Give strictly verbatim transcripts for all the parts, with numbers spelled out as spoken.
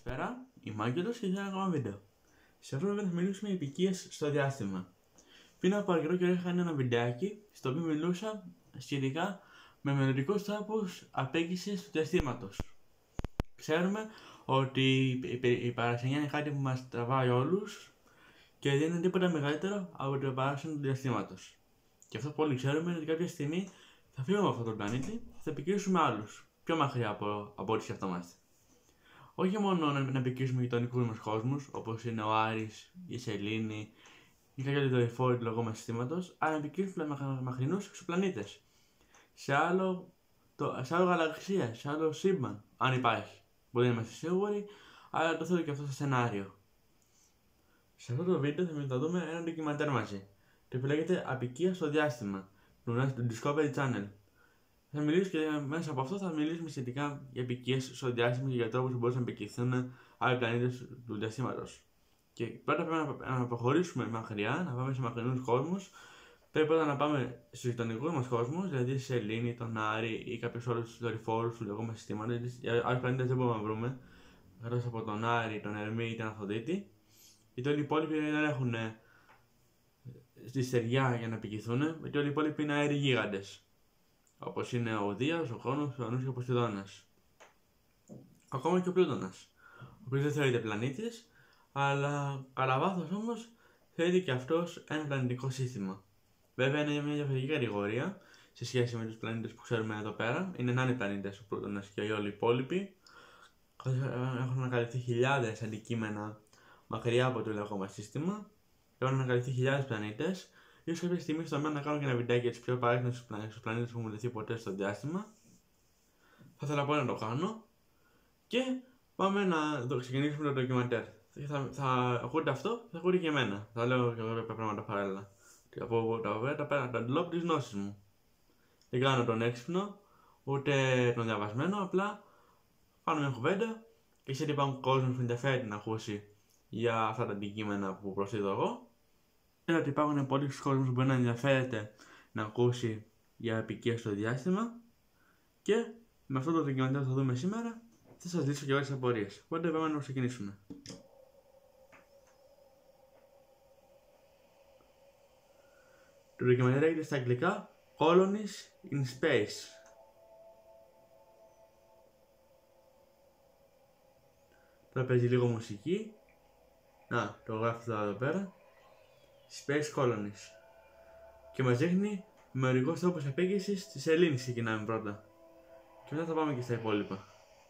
Καλησπέρα, είμαι ο Άγγελος και θα ένα ακόμα βίντεο. Σε αυτό το βίντεο θα μιλήσουμε για αποικίες στο διάστημα. Πριν από αρκετό καιρό είχα κάνει ένα βιντεάκι στο οποίο μιλούσα σχετικά με μελλοντικούς τρόπους απέγγισης του διαστήματος. Ξέρουμε ότι η παρασενιά είναι κάτι που μας τραβάει όλους και δεν είναι τίποτα μεγαλύτερο από την παράσενη του διαστήματος. Και αυτό που όλοι ξέρουμε είναι ότι κάποια στιγμή θα φύγουμε από αυτόν τον πλανήτη και θα επικοινωνήσουμε άλλους, πιο μακριά από, από ό,τι σκεφτόμαστε. Όχι μόνο να, να επικοινωνήσουμε γειτονικούς μας κόσμους, όπως είναι ο Άρης, η Σελήνη ή κάποια δορυφόροι του λογόμενου συστήματος, αλλά να επικοινωνήσουμε με μακρινούς εξωπλανήτες. Σε άλλο, το, σε άλλο γαλαξία, σε άλλο σύμπαν, αν υπάρχει. Μπορεί να είμαστε σίγουροι, αλλά το θέλω και αυτό στο σενάριο. Σε αυτό το βίντεο θα θα δούμε ένα ντοκιμαντέρ μαζί, το οποίο λέγεται Αποικία στο διάστημα, του Discovery Channel. Θα μιλήσω και μέσα από αυτό θα μιλήσουμε σχετικά για αποικίες στο διάστημα και για τρόπους που μπορούν να επικοινωνηθούν άλλοι πλανήτες του διαστήματος. Και πρώτα πρέπει να, να προχωρήσουμε μακριά, να πάμε σε μακρινούς κόσμους. Πρέπει πρώτα να πάμε στους γειτονικούς μας κόσμους, δηλαδή στη Σελήνη, τον Άρη ή κάποιους άλλους δορυφόρους του λεγόμενου συστήματος. Για άλλους πλανήτες δεν μπορούμε να βρούμε, εκτός από τον Άρη, τον Ερμή ή την Αφροδίτη. Γιατί όλοι οι υπόλοιποι δεν έχουν στη στεριά για να επικοινωνηθούν, γιατί όλοι οι υπόλοιποι είναι αέροι γίγαντες. Όπως είναι ο Δίας, ο Χρόνος, ο Ουρανός και ο Ποσειδώνας. Ακόμα και ο Πλούτονας, ο οποίος δεν θεωρείται πλανήτης, αλλά κατά βάθος όμως θεωρείται και αυτός ένα πλανητικό σύστημα. Βέβαια είναι μια διαφορετική κατηγορία σε σχέση με τους πλανήτες που ξέρουμε εδώ πέρα. Είναι νάνοι πλανήτες ο Πλούτονας και όλοι οι υπόλοιποι. Έχουν ανακαλυφθεί χιλιάδες αντικείμενα μακριά από το λεγόμενο σύστημα. Έχουν ανακαλυφθεί χιλιάδες πλανήτες. Ίσως κάποια στιγμή στο μέλλον να κάνω και ένα βιντεάκι για τους πιο παράξενους πλανήτες που μου δεθεί ποτέ στο διάστημα. Θα ήθελα πολύ να το κάνω. Και πάμε να το ξεκινήσουμε το ντοκιμαντέρ. Θα, θα ακούτε αυτό, θα ακούτε και εμένα. Θα λέω και εγώ πράγματα παράλληλα. Και από τα βέβαια τα πέρα, τα ντλόπ της γνώσης μου. Δεν κάνω τον έξυπνο, ούτε τον διαβασμένο, απλά κάνω μια κουβέντα και ξέρετε υπάρχουν κόσμος που ενδιαφέρει να ακούσει για αυτά τα αντικείμενα που προσθέτω εγώ. Ξέρω ότι υπάρχουν πολλοί κόσμος που μπορεί να ενδιαφέρεται να ακούσει για αποικίες στο διάστημα και με αυτό το ντοκιμαντέρ που θα δούμε σήμερα θα σας λύσω και όλες τις απορίες. Οπότε πάμε να ξεκινήσουμε. Το ντοκιμαντέρ λέγεται στα αγγλικά Colonies in Space. Τώρα παίζει λίγο μουσική. Να, το γράφει εδώ πέρα. Space Colonies. Και μας δείχνει μερικούς τρόπους απέγγισης της Σελήνης. Ξεκινάμε πρώτα. Και μετά θα πάμε και στα υπόλοιπα.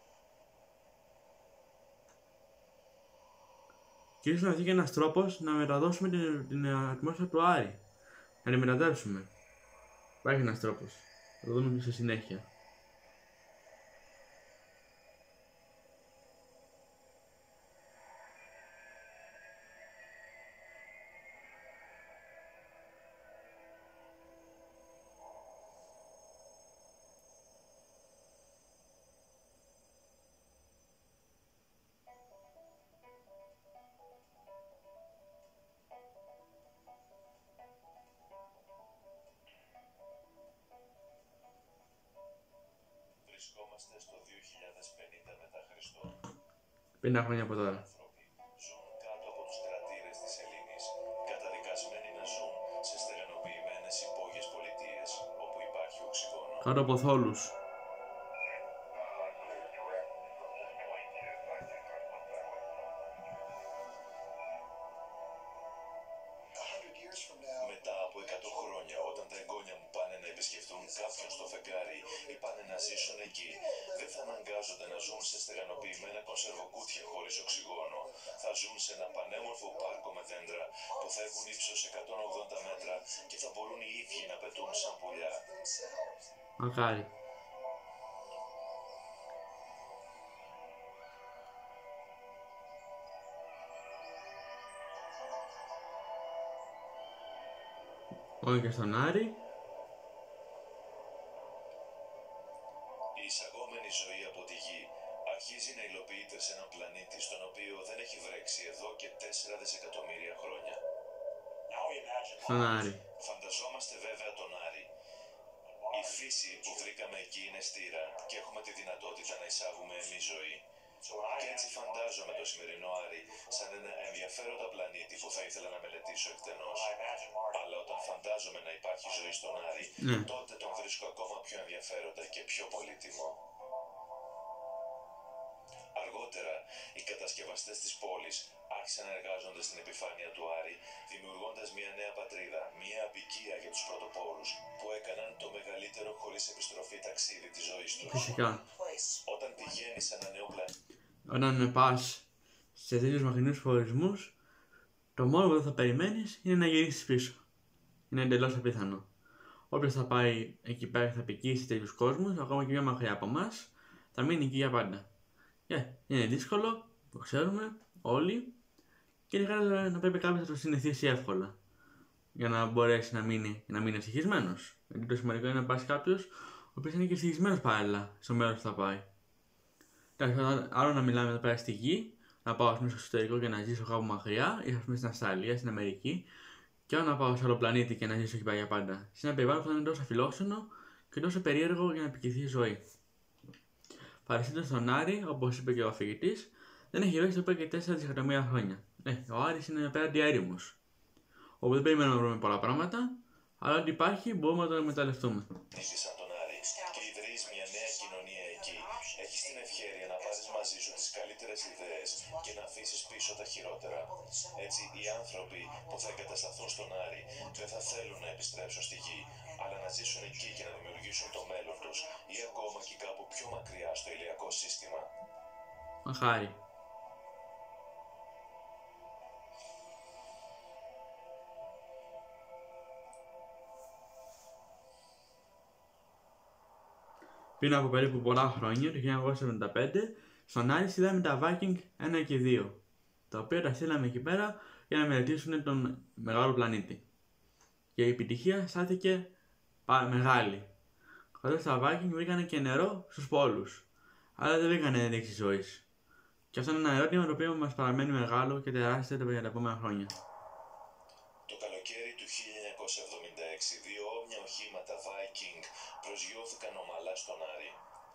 Και ίσως να βγει και ένας τρόπος να μεταδώσουμε την, την ατμόσφαιρα του Άρη. Να την μεταδέψουμε. Υπάρχει ένας τρόπος. Θα το δούμε και στη συνέχεια. Βρισκόμαστε στο δύο χιλιάδες πενήντα μετά Χριστό. πενήντα χρόνια από τώρα. Ζουν κάτω από τους κρατήρες της Σελήνης, καταδικασμένοι να ζουν σε στεγανοποιημένες υπόγειες πολιτείες, όπου υπάρχει οξυγόνο. Κάτω από θόλους. Μετά από εκατό χρόνια, όταν τα εγγόνια μου πάνε να επισκεφτούν κάποιον στο φεγγάρι ή πάνε να ζήσουν εκεί, δεν θα αναγκάζονται να ζουν σε στεγανοποιημένα κονσερβοκούτια χωρίς οξυγόνο. Θα ζουν σε ένα πανέμορφο πάρκο με δέντρα που θα έχουν ύψος εκατόν ογδόντα μέτρα και θα μπορούν οι ίδιοι να πετούν σαν πουλιά. Μακάρι. Όχι και στον Άρη. Η εισαγόμενη ζωή από τη γη αρχίζει να υλοποιείται σε έναν πλανήτη στον οποίο δεν έχει βρέξει εδώ και τέσσερα δισεκατομμύρια χρόνια. Στον Άρη. Φανταζόμαστε βέβαια τον Άρη. Η φύση που βρήκαμε εκεί είναι στήρα και έχουμε τη δυνατότητα να εισάγουμε εμείς ζωή. Και έτσι φαντάζομαι το σημερινό Άρη σαν ένα ενδιαφέροντα πλανήτη που θα ήθελα να μελετήσω εκτενώς. Αλλά όταν φαντάζομαι να υπάρχει ζωή στον Άρη, Ναι. τότε τον βρίσκω ακόμα πιο ενδιαφέροντα και πιο πολύτιμο. Αργότερα, οι κατασκευαστές της πόλης άρχισαν να εργάζονται στην επιφάνεια του Άρη, δημιουργώντας μια νέα πατρίδα, μια απικία για τους πρωτοπόρους που έκαναν το μεγαλύτερο χωρίς επιστροφή ταξίδι της ζωής τους. Φυσικά. Όταν πηγαίνεις σε ένα νέο πλανήτη, Όταν πας σε τέτοιους μακρινούς προορισμούς, το μόνο που δεν θα περιμένεις είναι να γυρίσεις πίσω. Είναι εντελώς απίθανο. Όποιος θα πάει εκεί πέρα και θα πικήσει τέτοιους κόσμους, ακόμα και πιο μακριά από εμάς, θα μείνει εκεί για πάντα. Yeah, είναι δύσκολο, το ξέρουμε όλοι, και είναι κάτι να πρέπει κάποιος να το συνηθίσει εύκολα για να μπορέσει να μείνει, να μείνει ευτυχισμένος. Γιατί το σημαντικό είναι να πας κάποιος ο οποίος είναι και ευτυχισμένος παράλληλα στο μέρος που θα πάει. Άλλο να μιλάμε εδώ πέρα στη γη, να πάω στο εξωτερικό και να ζήσω κάπου μακριά, ή ας πούμε στην Αυστραλία, στην Αμερική, και άλλο να πάω σε άλλο πλανήτη και να ζήσω εκεί πέρα για πάντα. Σε ένα περιβάλλον που θα είναι τόσο αφιλόξενο και τόσο περίεργο για να επικυθεί η ζωή. Παρασύντως στον Άρη, όπως είπε και ο αφηγητής, δεν έχει ρώσει εδώ πέρα και τέσσερα δισεκατομμύρια χρόνια. Ναι, ο Άρης είναι απέναντι έρημος. Όπου δεν περιμένουμε να βρούμε πολλά πράγματα, αλλά ό,τι υπάρχει μπορούμε να το εκμεταλλευτούμε. σαν τον Άρη και ιδρύεις μια νέα κοινωνία εκεί, έχεις την ευχέρεια να πάρεις μαζί σου τις καλύτερες ιδέες και να αφήσεις πίσω τα χειρότερα. Έτσι, οι άνθρωποι που θα εγκατασταθούν στον Άρη δεν θα θέλουν να επιστρέψουν στη γη, αλλά να ζήσουν εκεί και να δημιουργήσουν το μέλλον τους, ή ακόμα και κάπου πιο μακριά στο ηλιακό σύστημα. Μαχάρι. Πριν από περίπου πολλά χρόνια, το χίλια εννιακόσια εβδομήντα πέντε, στον Άρη είδαμε τα Viking ένα και δύο, τα οποία τα στείλαμε εκεί πέρα για να μελετήσουν τον μεγάλο πλανήτη. Και η επιτυχία στάθηκε μεγάλη. Καθώς τα Viking βρήκανε και νερό στους πόλους, αλλά δεν βρήκανε ένδειξη ζωής. Και αυτό είναι ένα ερώτημα το οποίο μας παραμένει μεγάλο και τεράστιο για τα επόμενα χρόνια. Το καλοκαίρι του χίλια εννιακόσια εβδομήντα έξι, δύο όμοια οχήματα Viking προσγειώθηκαν ομαλά στον Άρη.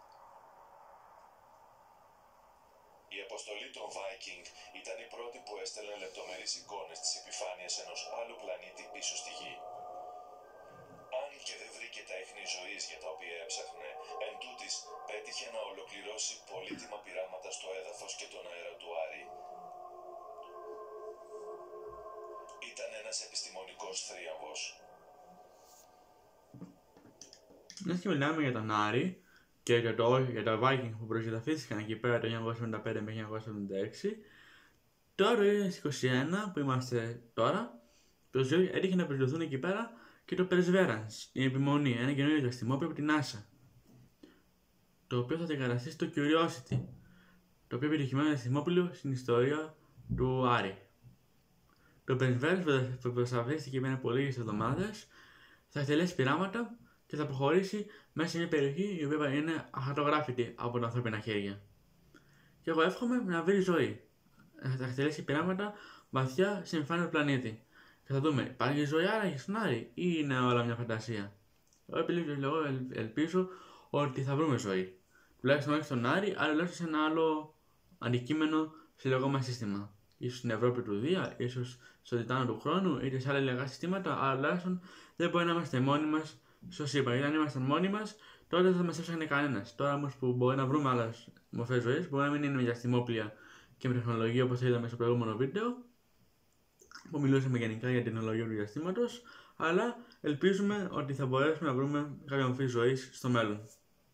Η αποστολή των Viking ήταν η πρώτη που έστελνε λεπτομερείς εικόνες της επιφάνειας ενός άλλου πλανήτη πίσω στη Γη. Αν και δεν βρήκε τα ίχνη ζωής για τα οποία έψαχνε, εν τούτης πέτυχε να ολοκληρώσει πολύτιμα πειράματα στο έδαφος και τον αέρα του Άρη. Ήταν ένας επιστημονικός θρίαμβος. Μιας και μιλάμε για τον Άρη και για το, για τα Viking που προσγειωθήθηκαν εκεί πέρα το χίλια εννιακόσια εβδομήντα πέντε με χίλια εννιακόσια εβδομήντα έξι, τώρα το δύο χιλιάδες είκοσι ένα που είμαστε τώρα, έτυχε να προσγειωθούν εκεί πέρα και το Perseverance, η επιμονή, ένα καινούριο διαστημόπλοιο από την NASA, το οποίο θα αντικαταστήσει το Curiosity, το πιο επιτυχημένο διαστημόπλοιο στην ιστορία του Άρη. Το Perseverance που προσαρτήθηκε με από λίγες εβδομάδες θα εκτελέσει πειράματα και θα προχωρήσει μέσα σε μια περιοχή η οποία είναι αχαρτογράφητη από τα ανθρώπινα χέρια. Και εγώ εύχομαι να βρει ζωή. Θα εκτελέσει πειράματα βαθιά στην εμφάνεια του πλανήτη. Και θα δούμε, υπάρχει ζωή άραγε στον Άρη ή είναι όλα μια φαντασία. Εγώ ελπίζω ότι θα βρούμε ζωή. Τουλάχιστον όχι στον Άρη, αλλά τουλάχιστον σε ένα άλλο αντικείμενο σε λεγόμενο σύστημα. Ίσως στην Ευρώπη του Δία, ίσως στο Τιτάνο του Χρόνου, είτε σε άλλα ηλιακά συστήματα, αλλά τουλάχιστον δεν μπορεί να είμαστε μόνοι μας στο σύμπαν. Γιατί αν ήμασταν μόνοι μας, τότε δεν θα μας έψαχνε κανένας. Τώρα όμως που μπορεί να βρούμε άλλες μορφές ζωής, μπορεί να μην είναι με διαστημόπλια και με τεχνολογία όπως είδαμε στο προηγούμενο βίντεο, που μιλούσαμε γενικά για την τεχνολογία του διαστήματος, αλλά ελπίζουμε ότι θα μπορέσουμε να βρούμε κάποια μορφή ζωής στο μέλλον.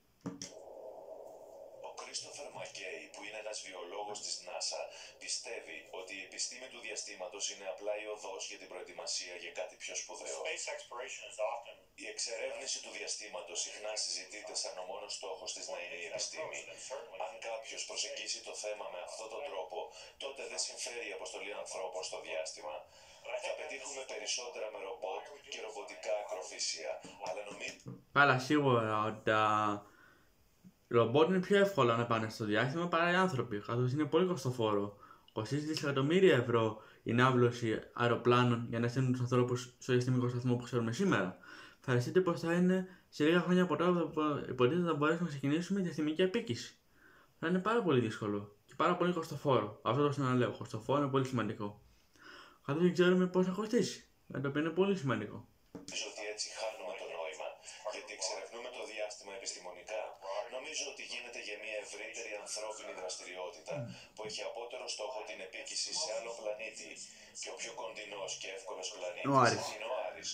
Ο Κρίστοφερ Μακέι, που είναι ένας βιολόγος της NASA, πιστεύει ότι η επιστήμη του διαστήματος είναι απλά η οδός για την προετοιμασία για κάτι πιο σπουδαίο. Η εξερεύνηση του διαστήματος συχνά συζητείται σαν ο μόνος στόχος της να είναι η επιστήμη. Αν κάποιος προσεγγίσει το θέμα με αυτόν τον τρόπο, τότε δεν συμφέρει η αποστολή ανθρώπων στο διάστημα. Θα πετύχουμε περισσότερα με ρομπότ και ρομποτικά ακροφύσια, αλλά νομίζω... Καλά, σίγουρα ότι τα ρομπότ είναι πιο εύκολα να πάνε στο διάστημα παρά οι άνθρωποι, καθώς είναι πολύ κοστοφόρο. Κοστίζει δισεκατομμύρια ευρώ η ναύλωση αεροπλάνων για να στέλνουν τους ανθρώπους στο διαστημικό σταθμό που ξέρουμε σήμερα. Φανταστείτε πως θα είναι σε λίγα χρόνια από τώρα που υποτίθεται θα μπορέσουμε να ξεκινήσουμε διαστημική απίκηση. Θα είναι πάρα πολύ δύσκολο. πάρα πολύ κοστοφόρο. Αυτό το ξαναλέω. Κοστοφόρο είναι πολύ σημαντικό. Καθώς δεν ξέρουμε πώς θα κοστίσει. Το οποίο είναι πολύ σημαντικό. Νομίζω ότι έτσι χάνουμε το νόημα, γιατί εξερευνούμε το διάστημα επιστημονικά. Νομίζω ότι γίνεται για μια ευρύτερη ανθρώπινη δραστηριότητα που έχει απότερο στόχο την επίκηση σε άλλο πλανήτη. Και ο πιο κοντινός και εύκολος πλανήτης είναι ο Άρης.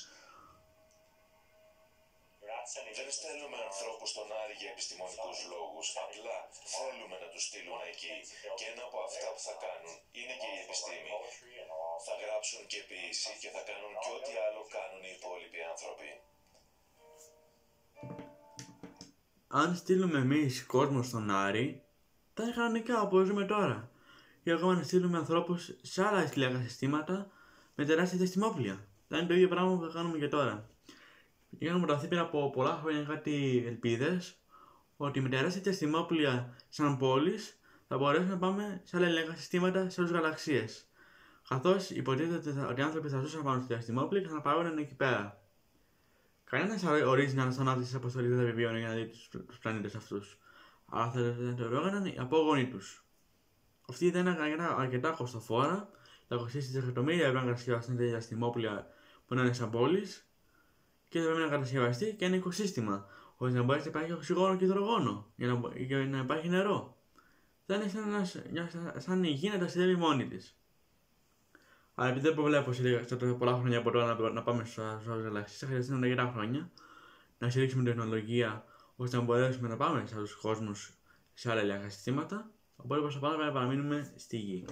Δεν στέλνουμε ανθρώπους στον Άρη για επιστημονικούς λόγους, απλά θέλουμε να τους στείλουμε εκεί. Και ένα από αυτά που θα κάνουν είναι και η επιστήμη. Θα γράψουν και ποίηση και θα κάνουν και ό,τι άλλο κάνουν οι υπόλοιποι άνθρωποι. Αν στείλουμε εμείς κόσμο στον Άρη, θα είναι κανονικά όπως ζούμε τώρα. Ή ακόμα να στείλουμε ανθρώπους σε άλλα ηλιακά συστήματα με τεράστια διαστημόπλια. Θα είναι το ίδιο πράγμα που θα κάνουμε και τώρα. Είχαν προταθεί πριν από πολλά χρόνια κάτι ελπίδες ότι με τεράστια διαστημόπλια σαν πόλεις θα μπορέσουμε να πάμε σε άλλα ηλιακά συστήματα σε άλλες γαλαξίες. Καθώς υποτίθεται ότι οι άνθρωποι θα ζούσαν πάνω στη διαστημόπλια και θα παράγονταν εκεί πέρα. Κανένας ορίζει να αναστανάτης της αποστολής δεν θα επιβίωνε για να δει τους πλανήτες αυτούς. Αλλά θα το ρόγαναν οι απόγονοι τους. Αυτή ήταν αρκετά, αρκετά κοστοφόρα. Θα κοστίσει δισεκατομμύρια ευρώ να κατασκευαστούν τέτοια διαστημόπλια που να είναι σαν πόλεις. Και θα πρέπει να κατασκευαστεί και ένα οικοσύστημα, ώστε να μπορέσει να υπάρχει οξυγόνο και υδρογόνο για να, για να υπάρχει νερό. Θα είναι σαν, σαν, σαν η γη να ταξιδεύει μόνη της. Αλλά επειδή δεν προβλέπω σε πολλά χρόνια από τώρα να, να πάμε στις άλλες γαλαξίες, θα χρειαστούν αρκετά χρόνια να στηρίξουμε τεχνολογία ώστε να μπορέσουμε να πάμε σε άλλους κόσμους, σε άλλα ηλιακά συστήματα. Οπότε προς το πάνω πρέπει να παραμείνουμε στη γη.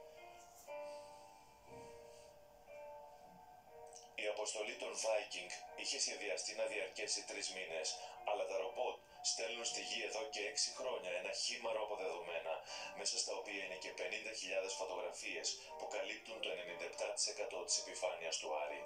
Η αποστολή των Viking είχε σχεδιαστεί να διαρκέσει τρεις μήνες, αλλά τα ρομπότ στέλνουν στη γη εδώ και έξι χρόνια ένα χήμαρο από δεδομένα, μέσα στα οποία είναι και πενήντα χιλιάδες φωτογραφίες που καλύπτουν το ενενήντα επτά τοις εκατό της επιφάνειας του Άρη.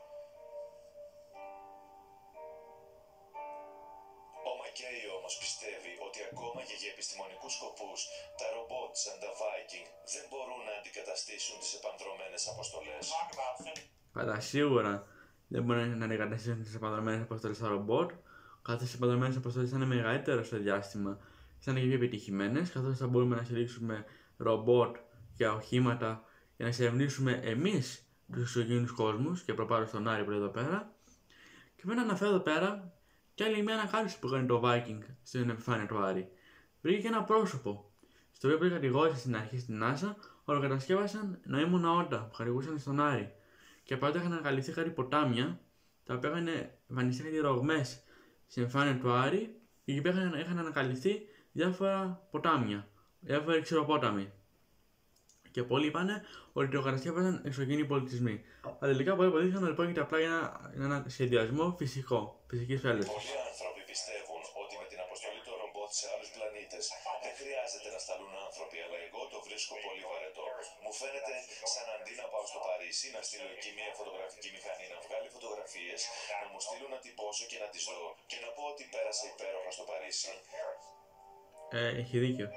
Ο Μακέι όμως πιστεύει ότι ακόμα και για επιστημονικούς σκοπούς, τα ρομπότ σαν τα Viking δεν μπορούν να αντικαταστήσουν τις επανδρωμένες αποστολές. Κατά σίγουρα δεν μπορεί να αντικαταστήσουν τις επανδρωμένες αποστολές στα ρομπότ, καθώς οι επανδρωμένες αποστολές θα είναι μεγαλύτερο στο διάστημα, θα είναι και πιο επιτυχημένες, καθώς θα μπορούμε να στηρίξουμε ρομπότ και οχήματα για να εξερευνήσουμε εμείς τους εξωγήινους κόσμους και προπάρω στον Άρη που είναι εδώ πέρα. Και πρέπει να αναφέρω εδώ πέρα και άλλη μια ανακάλυψη που κάνει το Viking στην επιφάνεια του Άρη. Βρήκε και ένα πρόσωπο, στο οποίο κατηγόρησε στην αρχή στην NASA ότι κατασκεύασαν νοήμωνα όντα που κατηγορούσαν στον Άρη. Και πρώτα είχαν ανακαλυφθεί κάτι ποτάμια, τα οποία είχαν εμφανιστεί κάτι ρογμές στην εμφάνεια του Άρη, και εκεί πέρα είχαν ανακαλυφθεί διάφορα ποτάμια, διάφοροι ξηροπόταμοι. Και πολλοί είπαν ότι το κατασκεύασαν εξωγήινοι πολιτισμοί. Αλλά τελικά πολλοί αποδείχθηκαν ότι πρόκειται απλά για ένα, ένα σχεδιασμό φυσικό, φυσικής φέλεσης. Πολλοί άνθρωποι πιστεύουν ότι με την αποστολή των ρομπότ σε άλλους πλανήτες δεν χρειάζεται να σταλούν άνθρωποι, αλλά εγώ το βρίσκω πολύ βαρετό. Μου φαίνεται σαν αντί να πάω στο Παρίσι, να στείλω εκεί μια φωτογραφική μηχανή να βγάλει φωτογραφίες, να μου στείλουν να τυπώσω και να τις δω και να πω ότι πέρασα υπέροχα στο Παρίσι. Ε, έχει δίκιο.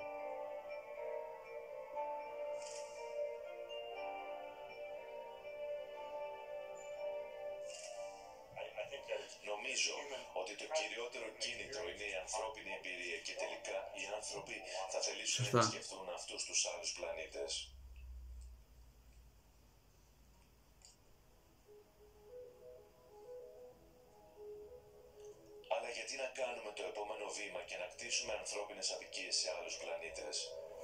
Νομίζω ότι το κυριότερο κίνητρο είναι η ανθρώπινη εμπειρία και τελικά οι άνθρωποι θα θελήσουν να επισκεφτούν αυτούς τους άλλους πλανήτες. Αλλά γιατί να κάνουμε το επόμενο βήμα και να κτίσουμε ανθρώπινες αποικίες σε άλλους πλανήτες?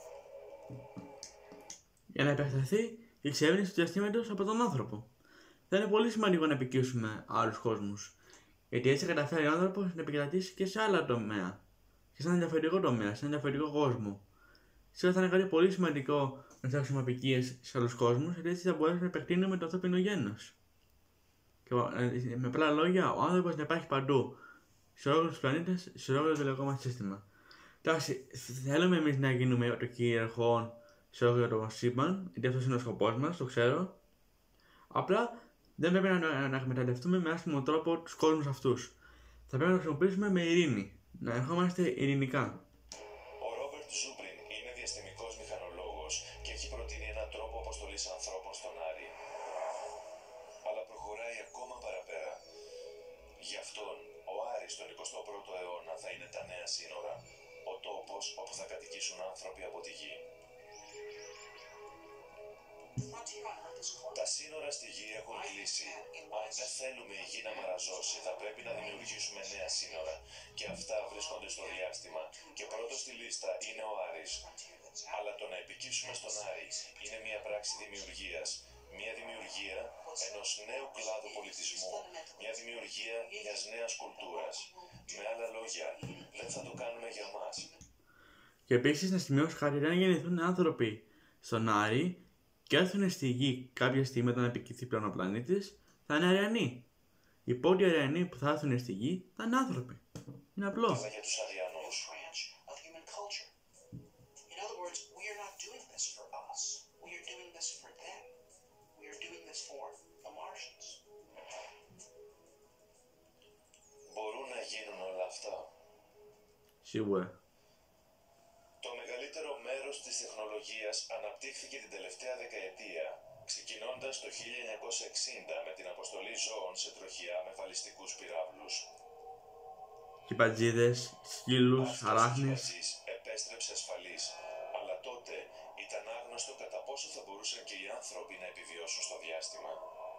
Για να επεκταθεί η εξερεύνηση του διαστήματος από τον άνθρωπο. Θα είναι πολύ σημαντικό να επικύσουμε άλλους κόσμους. Γιατί έτσι θα καταφέρει ο άνθρωπος να επικρατήσει και σε άλλα τομέα. Και σε ένα διαφορετικό τομέα, σε ένα διαφορετικό κόσμο. Σίγουρα θα είναι κάτι πολύ σημαντικό να φτιάξουμε αποικίες σε άλλους κόσμους, γιατί έτσι θα μπορέσουμε να επεκτείνουμε το ανθρώπινο γένος. Και με απλά λόγια, ο άνθρωπος να υπάρχει παντού. Σε όλους τους πλανήτες, σε όλο το ηλιακό μας σύστημα. Εντάξει, θέλουμε εμείς να γίνουμε το κυριαρχόν σε όλο το σύμπαν, γιατί αυτός είναι ο σκοπός μας, το ξέρω. Απλά δεν πρέπει να, να, να εκμεταλλευτούμε με άσχημο τρόπο τους κόσμους αυτούς. Θα πρέπει να το χρησιμοποιήσουμε με ειρήνη, να ερχόμαστε ειρηνικά. Ο Ρόμπερτ Ζούμπριν είναι διαστημικός μηχανολόγος και έχει προτείνει έναν τρόπο αποστολής ανθρώπων στον Άρη. Αλλά προχωράει ακόμα παραπέρα. Γι' αυτόν, ο Άρης τον εικοστό πρώτο αιώνα θα είναι τα νέα σύνορα, ο τόπος όπου θα κατοικήσουν άνθρωποι από τη γη. Τα σύνορα στη γη έχουν κλείσει. Αν δεν θέλουμε η γη να μαραζώσει, θα πρέπει να δημιουργήσουμε νέα σύνορα. Και αυτά βρίσκονται στο διάστημα. Και πρώτο στη λίστα είναι ο Άρης. Αλλά το να επικύψουμε στον Άρη είναι μια πράξη δημιουργίας. Μια δημιουργία ενός νέου κλάδου πολιτισμού. Μια δημιουργία μιας νέας κουλτούρας. Με άλλα λόγια, δεν θα το κάνουμε για μας. Και επίσης να σημειώσω κάτι, αν γεννηθούν άνθρωποι στον Άρη και έρθουν στη γη κάποια στιγμή όταν επικυθεί πλέον ο πλανήτης, θα είναι αριανοί. Οι πρώτοι αριανοί που θα έρθουν στη γη θα είναι άνθρωποι. Είναι απλό. Αλλά για τους αριανούς. Μπορούν να γίνουν όλα αυτά. Σίγουρα. Το μεγαλύτερο μέρος της τεχνολογίας αναπτύχθηκε την τελευταία δεκαετία, ξεκινώντας το χίλια εννιακόσια εξήντα με την αποστολή ζώων σε τροχιά με βαλιστικούς πυράβλους. Χιμπατζίδες, σκύλους, αράχνες. Επέστρεψε ασφαλής, αλλά τότε ήταν άγνωστο κατά πόσο θα μπορούσαν και οι άνθρωποι να επιβιώσουν στο διάστημα.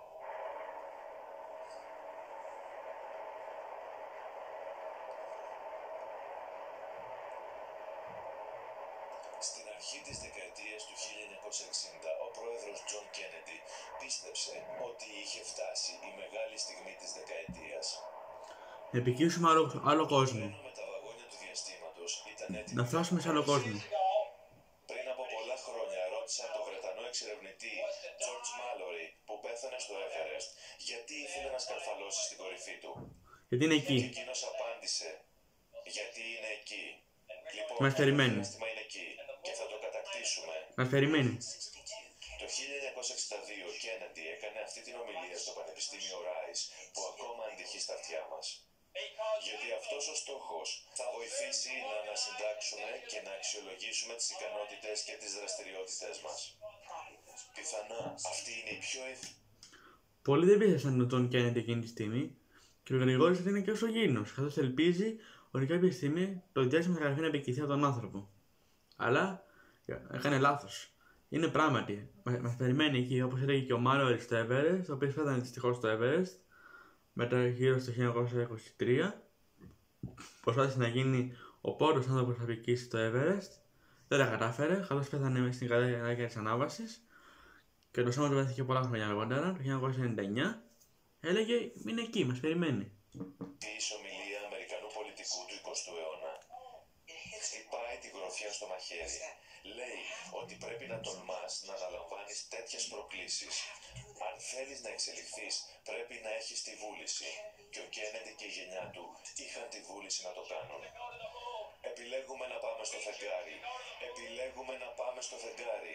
Στην αρχή της δεκαετίας του χίλια εννιακόσια εξήντα, ο πρόεδρος Τζον Κέννεντι πίστεψε ότι είχε φτάσει η μεγάλη στιγμή της δεκαετίας. Να επικύψουμε άλλο, άλλο κόσμο. Με τα βαγόνια του διαστήματος ήταν έτοιμοι. Να φτάσουμε σε άλλο κόσμο. Πριν από πολλά χρόνια ρώτησαν τον Βρετανό εξερευνητή George Mallory που πέθανε στο Everest γιατί ήθελε να σκαρφαλώσει στην κορυφή του. Γιατί είναι Και εκεί. εκείνος απάντησε, γιατί είναι εκεί. Λοιπόν, Μας περιμένει. το διάστημα είναι εκεί και θα το κατακτήσουμε. Μας περιμένει. Το χίλια εννιακόσια εξήντα δύο ο Κέννεντι έκανε αυτή την ομιλία στο Πανεπιστήμιο Rice που ακόμα αντιχεί στα αυτιά μας. Γιατί αυτός ο στόχος θα βοηθήσει να ανασυντάξουμε και να αξιολογήσουμε τις ικανότητες και τις δραστηριότητες μας. Πιθανά αυτή είναι η πιο ευ... Πολλοί δεν πίστεψαν τον Κέννεντι εκείνη τη στιγμή και ο Γρηγόρης είναι και όσο γίνος, καθώς ελπίζει ότι κάποια στιγμή το διάστημα θα καταφέρει να επικυθεί από τον άνθρωπο. Αλλά έκανε λάθος. Είναι πράγματι. Μας περιμένει εκεί, όπως έλεγε και ο Μάλορι στο Everest, ο οποίος πέθανε δυστυχώς στο Everest, μετά γύρω στο χίλια εννιακόσια είκοσι τρία. Προσπάθησε να γίνει ο πρώτος άνθρωπος που θα επικύσει στο Everest. Δεν τα κατάφερε, καθώς πέθανε στην κατάρκεια της ανάβασης. Και το σώμα του βρέθηκε πολλά χρόνια αργότερα, το χίλια εννιακόσια ενενήντα εννιά. Έλεγε, είναι εκεί, μας περιμένει. Η ομιλία Αμερικανού πολιτικού του εικοστού αιώνα. Χτυπάει τη γροθιά στο μαχαίρι. Λέει ότι πρέπει να τολμάς να αναλαμβάνεις τέτοιες προκλήσεις. Αν θέλεις να εξελιχθείς, πρέπει να έχεις τη βούληση. Και ο Κέννεντι και η γενιά του είχαν τη βούληση να το κάνουν. Επιλέγουμε να πάμε στο φεγγάρι. Επιλέγουμε να πάμε στο φεγγάρι.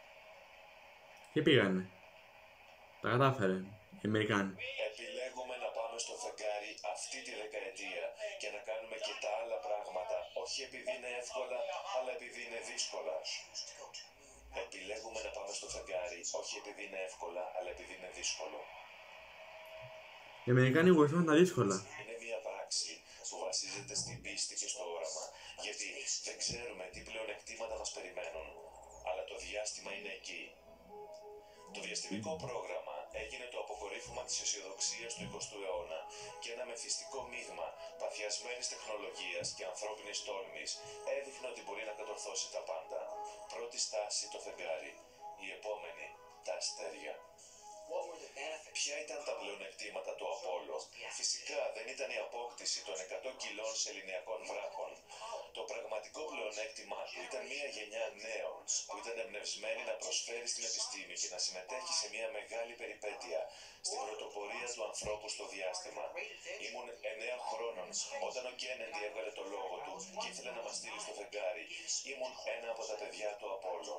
Και πήγανε. Τα κατάφερε οι Αμερικάνοι. Επιλέγουμε να πάμε στο φεγγάρι αυτή τη δεκαετία και να κάνουμε και τα άλλα πράγματα, όχι επειδή είναι εύκολα, αλλά επειδή είναι δύσκολα. Επιλέγουμε να πάμε στο φεγγάρι, όχι επειδή είναι εύκολα, αλλά επειδή είναι δύσκολο. Οι Αμερικάνοι βοηθούν τα δύσκολα. Είναι μια πράξη που βασίζεται στην πίστη και στο όραμα, γιατί δεν ξέρουμε τι πλεονεκτήματα μας περιμένουν, αλλά το διάστημα είναι εκεί. Το διαστημικό πρόγραμμα έγινε το αποκορύφωμα της αισιοδοξίας του εικοστού αιώνα και ένα μεθυστικό μείγμα παθιασμένης τεχνολογίας και ανθρώπινης τόλμης έδειχνε ότι μπορεί να κατορθώσει τα πάντα. Πρώτη στάση το φεγγάρι, η επόμενη τα αστέρια. Ποια ήταν τα πλεονεκτήματα του Απόλλω? Φυσικά δεν ήταν η απόκτηση των εκατό κιλών σεληνιακών βράχων. Το πραγματικό πλεονέκτημά του ήταν μια γενιά νέων που ήταν εμπνευσμένη να προσφέρει στην επιστήμη και να συμμετέχει σε μια μεγάλη περιπέτεια στην πρωτοπορία του ανθρώπου στο διάστημα. Ήμουν εννέα χρόνων όταν ο Κέννεντι έβγαλε το λόγο του και ήθελε να μας στείλει στο φεγγάρι. Ήμουν ένα από τα παιδιά του Απόλλω.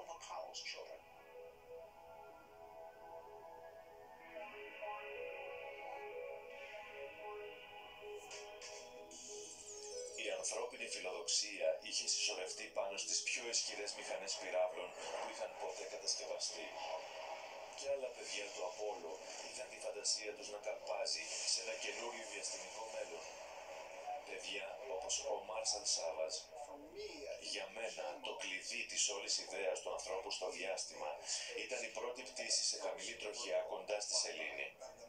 Η ανθρώπινη φιλοδοξία είχε συσσωρευτεί πάνω στις πιο ισχυρές μηχανές πυράβλων που είχαν ποτέ κατασκευαστεί. Και άλλα παιδιά του Απόλλω είδαν τη φαντασία τους να καλπάζει σε ένα καινούριο διαστημικό μέλλον. Παιδιά όπως ο Μάρσαλ Σάβαζ. Για μένα, το κλειδί της όλης ιδέας του ανθρώπου στο διάστημα ήταν η πρώτη πτήση σε χαμηλή τροχιά κοντά στη σελήνη.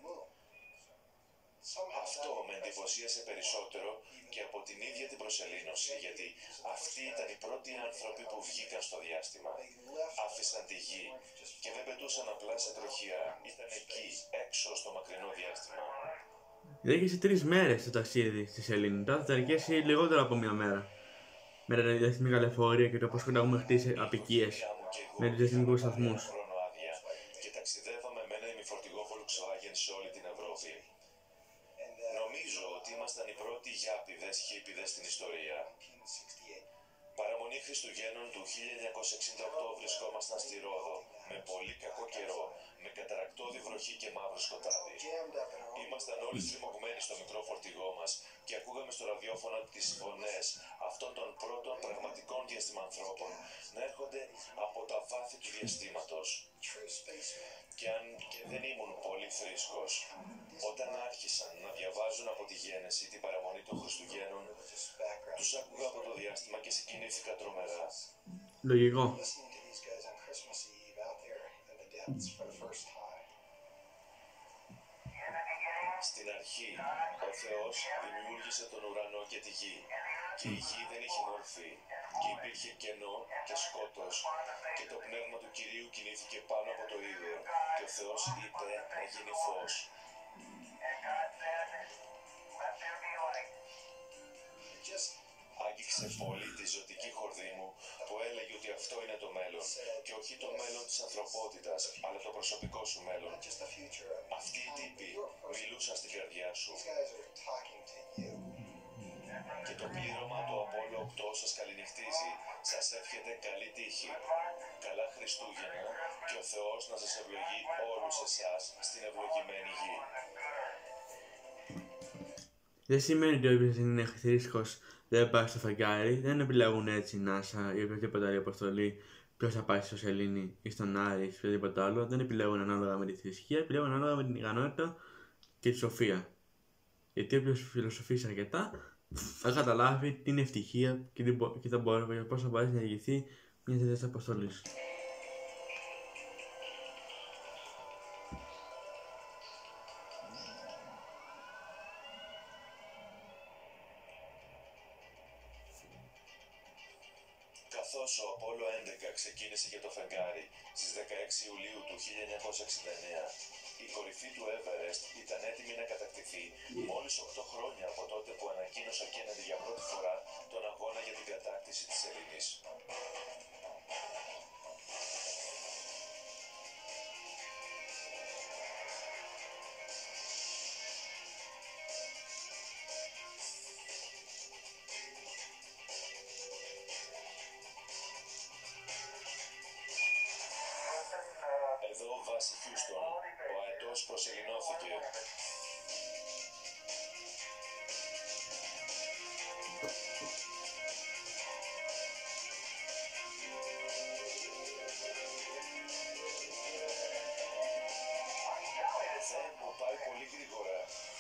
Αυτό με εντυπωσίασε περισσότερο και από την ίδια την προσελήνωση, γιατί αυτοί ήταν οι πρώτοι άνθρωποι που βγήκαν στο διάστημα. Άφησαν τη γη και δεν πετούσαν απλά σε τροχιά, ήταν εκεί, έξω στο μακρινό διάστημα. Διήρκησε τρεις μέρες το ταξίδι στη σελήνη, τώρα θα διαρκέσει λιγότερο από μία μέρα. Με τα διαστημικά λεωφορεία και το πώς κοντά έχουμε χτίσει απικίες με τους διαστημικούς σταθμούς. Και ταξιδεύαμε με ένα ημιφορτηγό Volkswagen σε όλη την Ευρώπη. Νομίζω ότι ήμασταν οι πρώτοι γιάπηδες χίπηδες στην ιστορία. Παραμονή Χριστουγέννων του χίλια εννιακόσια εξήντα οκτώ βρισκόμασταν στη Ρόδο, με πολύ κακό καιρό, με καταρακτώδη βροχή και μαύρο σκοτάδι. Ήμασταν όλοι στριμωγμένοι στο μικρό φορτηγό μας και ακούγαμε στο ραδιόφωνο τις φωνές αυτών των πρώτων πραγματικών διαστημανθρώπων να έρχονται από τα βάθη του διαστήματος. Και αν και δεν ήμουν πολύ φρίσκος, όταν άρχισαν να διαβάζουν από τη Γένεση την παραμονή των Χριστουγέννων, τους άκουγα από το διάστημα και συγκινήθηκα τρομερά. Λογικό. Στην αρχή, ο Θεός δημιούργησε τον ουρανό και τη γη. Και η γη δεν είχε μορφή. Και υπήρχε κενό και σκότος. Και το πνεύμα του Κυρίου κινήθηκε πάνω από το είδωρ. Και ο Θεός είπε να γίνει φως. Άγγιξε πολύ τη ζωτική χορδή μου που έλεγε ότι αυτό είναι το μέλλον και όχι το μέλλον της ανθρωπότητας, αλλά το προσωπικό σου μέλλον. Αυτοί οι τύποι μιλούσαν στην καρδιά σου. Και το πλήρωμα του Απόλλω οκτώ σας καληνυχτίζει, σας εύχεται καλή τύχη. Καλά Χριστούγεννα και ο Θεός να σας ευλογεί όλους εσάς στην ευλογημένη γη. Δεν σημαίνει ότι όποιος είναι εχθρίσκος δεν πάει στο φεγγάρι, δεν επιλέγουν έτσι η NASA ή οποιαδήποτε άλλη αποστολή ποιος θα πάει στο σελήνη ή στον Άρη ή οποιοδήποτε άλλο. Δεν επιλέγουν ανάλογα με τη θρησκεία, επιλέγουν ανάλογα με την ικανότητα και τη σοφία. Γιατί όποιος φιλοσοφήσει αρκετά θα καταλάβει την ευτυχία και, την, και θα μπορεί, πώς θα μπορέσει να ηγηθεί μια τέτοια αποστολή. Καθώς ο Απόλλω έντεκα ξεκίνησε για το φεγγάρι στις δεκαέξι Ιουλίου του χίλια εννιακόσια εξήντα εννέα, η κορυφή του Everest ήταν έτοιμη να κατακτηθεί μόλις οκτώ χρόνια από τότε που ανακοίνωσε ο Κέννεντι για πρώτη φορά τον αγώνα για την κατάκτηση της σελήνης. Εδώ βάση Χιούστον, ο αετός προσεληνώθηκε. Θεέ μου, πάει πολύ γρήγορα.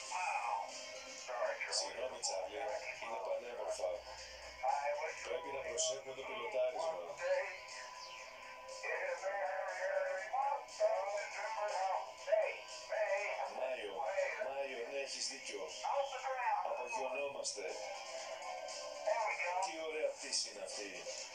Συγγνώμη Τσάρλι, είναι πανέμορφα. Πρέπει να προσέχουμε το πιλοτάρισμα. Μάιο, Μάιο, ναι, έχεις δίκιο. Απογειωνόμαστε. Τι ωραία πτήση είναι αυτή.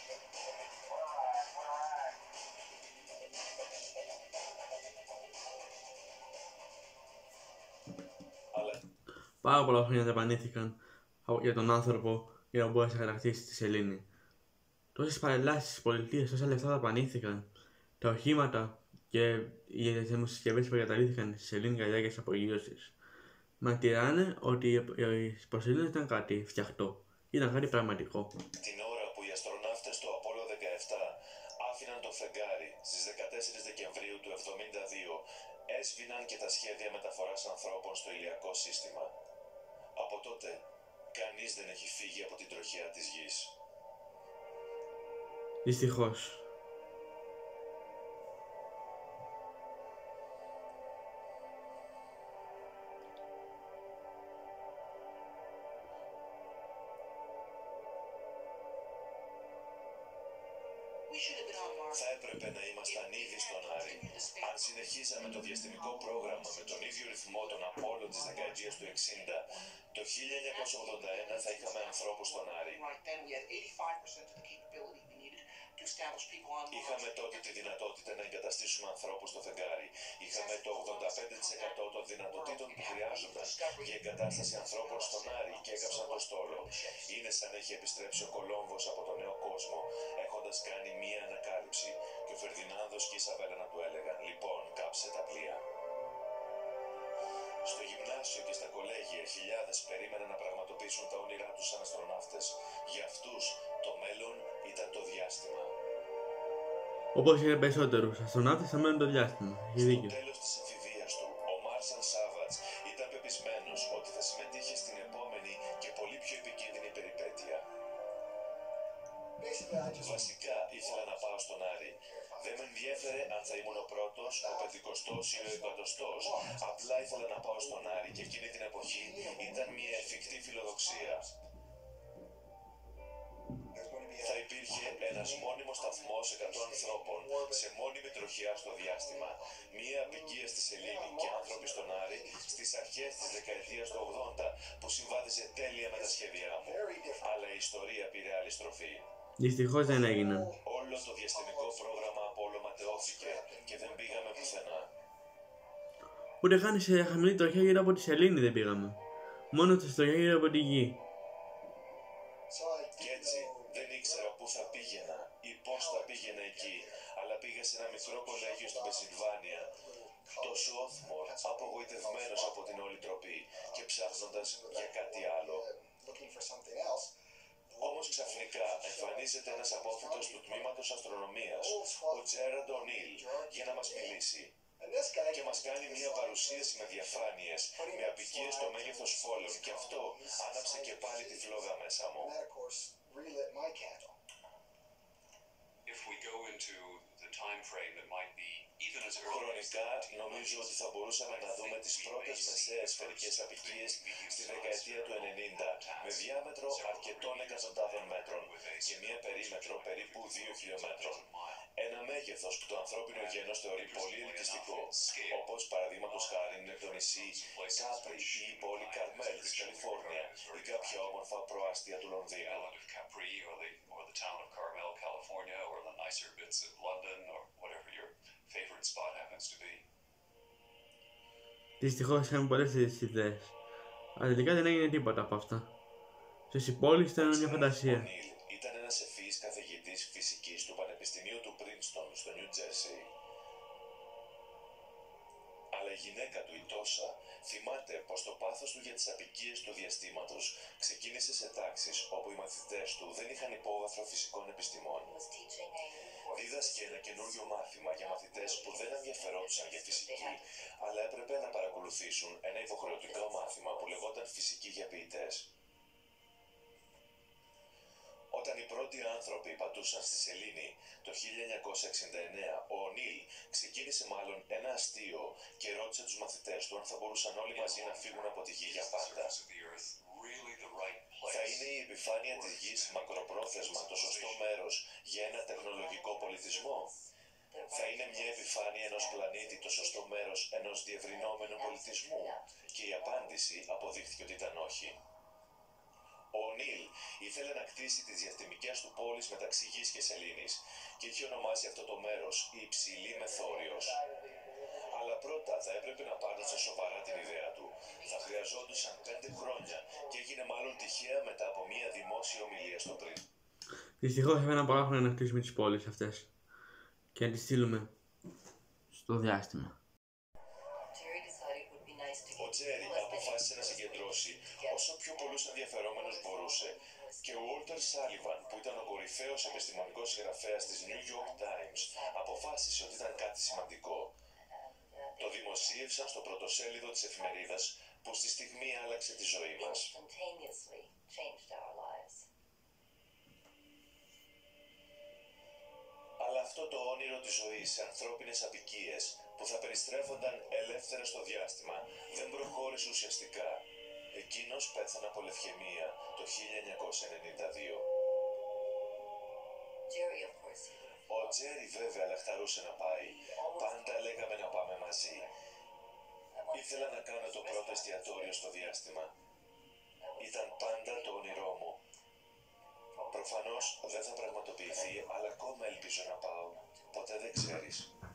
Αλλά... Πάρα πολλά χρόνια δαπανήθηκαν για τον άνθρωπο για να μπορέσει να κατακτήσει τη σελήνη. Τόσες παρελάσεις στις πολιτείες, τόσα λεφτά δαπανήθηκαν. Τα οχήματα και οι δημοσιογραφίες που εγκαταλείφθηκαν στη σελήνη κατά τη διάρκεια της απογείωσης. Μα τηράνε ότι η προσελήνωση ήταν κάτι φτιαχτό. Ήταν κάτι πραγματικό. Την ώρα που οι αστροναύτες του Απόλλω δεκαεπτά άφηναν το φεγγάρι στις δεκατέσσερις Δεκεμβρίου του εβδομήντα δύο, έσβηναν και τα σχέδια μεταφοράς ανθρώπων στο ηλιακό σύστημα. Από τότε, κανείς δεν έχει φύγει από την τροχιά της γης. Δυστυχώς. Θα έπρεπε να ήμασταν ήδη στον Άρη. Αν συνεχίζαμε το διαστημικό πρόγραμμα με τον ίδιο ρυθμό των Απόλλων της δεκαετίας του εξήντα, το χίλια εννιακόσια ογδόντα ένα θα είχαμε ανθρώπους στον Άρη. Είχαμε τότε τη δυνατότητα να εγκαταστήσουμε ανθρώπους στο φεγγάρι. Είχαμε το ογδόντα πέντε τοις εκατό των δυνατοτήτων που χρειάζονταν για εγκατάσταση ανθρώπων στον Άρη και έκαψαν το στόλο. Είναι σαν να έχει επιστρέψει ο Κολόμβος από τον νέο κόσμο, έχοντας κάνει μία ανακάλυψη. Και ο Φερδινάνδος και η Ισαβέλα να του έλεγαν: λοιπόν, κάψε τα πλοία. Στο γυμνάσιο και στα κολέγια χιλιάδες περίμεναν να πραγματοποιήσουν τα όνειρά τους σαν αστροναύτες. Για αυτούς το μέλλον ήταν το διάστημα. Όπως είναι περισσότερους αστροναύτες θα μένουν το διάστημα. Έχει δίκιο. Στο τέλος της εμφηβείας του, ο Μάρσαλ Σάβατς ήταν πεπισμένος ότι θα συμμετείχε στην επόμενη και πολύ πιο επικίνδυνη περιπέτεια. Βασικά ήθελα να πάω στον Άρη. Δεν με ενδιέφερε αν θα ήμουν ο πρώτος, ο πεντηκοστός ή ο εκατοστός. Απλά ήθελα να πάω στον Άρη και εκείνη την εποχή ήταν μια εφικτή φιλοδοξία. Θα υπήρχε ένας μόνιμος σταθμός εκατό ανθρώπων σε μόνιμη τροχιά στο διάστημα. Μία απικία στη Σελήνη και άνθρωποι στον Άρη στις αρχές της δεκαετίας του ογδόντα που συμβάδιζε τέλεια με τα σχέδιά μου. Αλλά η ιστορία πήρε άλλη στροφή. Δυστυχώς δεν έγιναν. Όλο το διαστημικό πρόγραμμα Απόλλω ματαιώθηκε και δεν πήγαμε πουθενά. Ούτε καν σε χαμηλή τροχιά γύρω από τη Σελήνη δεν πήγαμε. Μόνο στη τροχιά γύρω από τη Γη. Κι έτσι δεν ήξερα πού θα πήγαινα ή πώς θα πήγαινα εκεί, αλλά πήγα σε ένα μικρό κολέγιο στην Πενσιλβάνια, τόσο όθμορ, απογοητευμένος από την όλη τροπή και ψάχνοντας για κάτι άλλο. Όμως ξαφνικά εμφανίζεται ένας απόφοιτος του τμήματος αστρονομίας, ο Τζέραντ Ονίλ, για να μας μιλήσει. Και μας κάνει μια παρουσίαση με διαφάνειες, με απικίες στο μέγεθος φόλων, και αυτό άναψε και πάλι τη φλόγα μέσα μου. Χρονικά νομίζω ότι θα μπορούσαμε να δούμε τις πρώτες μεσαίες σφαιρικές απικίες στη δεκαετία του ενενήντα, με διάμετρο αρκετών εκατοντάδων μέτρων και μια περίμετρο περίπου δύο χιλιόμετρων. Ένα μέγεθος που το ανθρώπινο γένος θεωρεί πολύ ελκυστικό, όπως παραδείγματος χάρη το νησί Κάπρι ή η πόλη Καρμέλ της Καλιφόρνια ή κάποια όμορφα προάστια του Λονδίνου. Δυστυχώς είχαμε πολλές τέτοιες ιδέες. Αλλά τελικά δεν έγινε τίποτα από αυτά. Στις υπόλοιπες ήταν μια φαντασία. Ήταν ένας ευφυής καθηγητής φυσικής του Πανεπιστημίου του Πρίνστον στο Νιου Τζέρσι. Αλλά η γυναίκα του, η Τόσα, θυμάται πως το πάθος του για τις απικίες του διαστήματος ξεκίνησε σε τάξεις όπου οι μαθητές του δεν είχαν υπόβαθρο φυσικών επιστημών. Δίδασκε ένα καινούριο μάθημα για μαθητές που δεν ενδιαφερόντουσαν για φυσική, αλλά έπρεπε να παρακολουθήσουν ένα υποχρεωτικό μάθημα που λεγόταν φυσική για ποιητές. Όταν οι πρώτοι άνθρωποι πατούσαν στη Σελήνη το χίλια εννιακόσια εξήντα εννέα, ο Ονίλ ξεκίνησε μάλλον ένα αστείο και ρώτησε τους μαθητές του αν θα μπορούσαν όλοι μαζί να φύγουν από τη Γη για πάντα. Θα είναι η επιφάνεια της Γης μακροπρόθεσμα το σωστό μέρος για ένα τεχνολογικό πολιτισμό? Θα είναι μια επιφάνεια ενός πλανήτη το σωστό μέρος ενός διευρυνόμενου πολιτισμού? Και η απάντηση αποδείχθηκε ότι ήταν όχι. Ο Ονίλ ήθελε να κτίσει τις διαστημικές του πόλεις μεταξύ Γης και Σελήνης και είχε ονομάσει αυτό το μέρος η Υψηλή Μεθόριος. Αλλά πρώτα θα έπρεπε να πάρουν στα σοβαρά την ιδέα του. Θα χρειαζόντουσαν πέντε χρόνια και έγινε μάλλον τυχαία μετά από μια δημόσια ομιλία στο πριν. Δυστυχώς έφεραν πολλά χρόνια να χτίσουμε τις πόλεις αυτές και να τις στείλουμε στο διάστημα. Ο Τζέρι αποφάσισε να συγκεντρώσει όσο πιο πολλούς ενδιαφερόμενους μπορούσε και ο Walter Sullivan, που ήταν ο κορυφαίος επιστημονικός συγγραφέας της New York Times, αποφάσισε ότι ήταν κάτι σημαντικό. Το δημοσίευσαν στο πρωτοσέλιδο της εφημερίδας που στη στιγμή άλλαξε τη ζωή μας. Αλλά αυτό το όνειρο της ζωής σε ανθρώπινες απικίες που θα περιστρέφονταν ελεύθερα στο διάστημα δεν προχώρησε ουσιαστικά. Εκείνος πέθανε από λευχαιμία το χίλια εννιακόσια ενενήντα δύο. Ο Τζέρι βέβαια λαχταρούσε να πάει. Πάντα λέγαμε να πάμε μαζί. Ήθελα να κάνω το πρώτο εστιατόριο στο διάστημα. Ήταν πάντα το όνειρό μου. Προφανώς δεν θα πραγματοποιηθεί, αλλά ακόμα ελπίζω να πάω. Ποτέ δεν ξέρεις.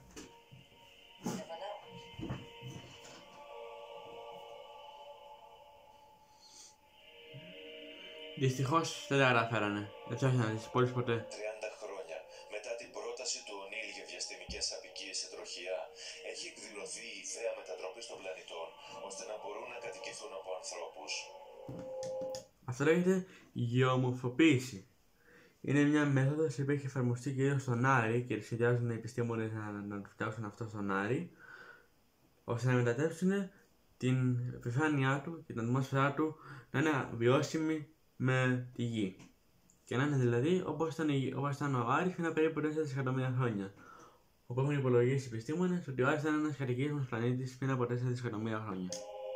Δυστυχώς δεν τα καταφέρανε. Δεν ψάχνει να δεις πόλεις ποτέ. τριάντα χρόνια μετά την πρόταση του Ονίλ για διαστημικές αποικίες σε τροχιά, έχει εκδηλωθεί η ιδέα μετατροπής των πλανητών, ώστε να μπορούν να κατοικηθούν από ανθρώπους. Αυτό λέγεται γεωμορφοποίηση. Είναι μια μέθοδος που έχει εφαρμοστεί κυρίως στον Άρη και σχεδιάζουν οι επιστήμονες να, να το φτιάξουν αυτό στον Άρη, ώστε να μετατρέψουν την επιφάνειά του και την ατμόσφαιρά του να είναι βιώσιμη με τη Γη. Και να είναι δηλαδή όπως ήταν, όπως ήταν ο Άρης πριν περίπου τέσσερα δισεκατομμύρια χρόνια. Όπου έχουν υπολογίσει οι επιστήμονες ότι ο Άρης ήταν ένας κατοικήσιμος πλανήτης πριν από τέσσερα δισεκατομμύρια χρόνια.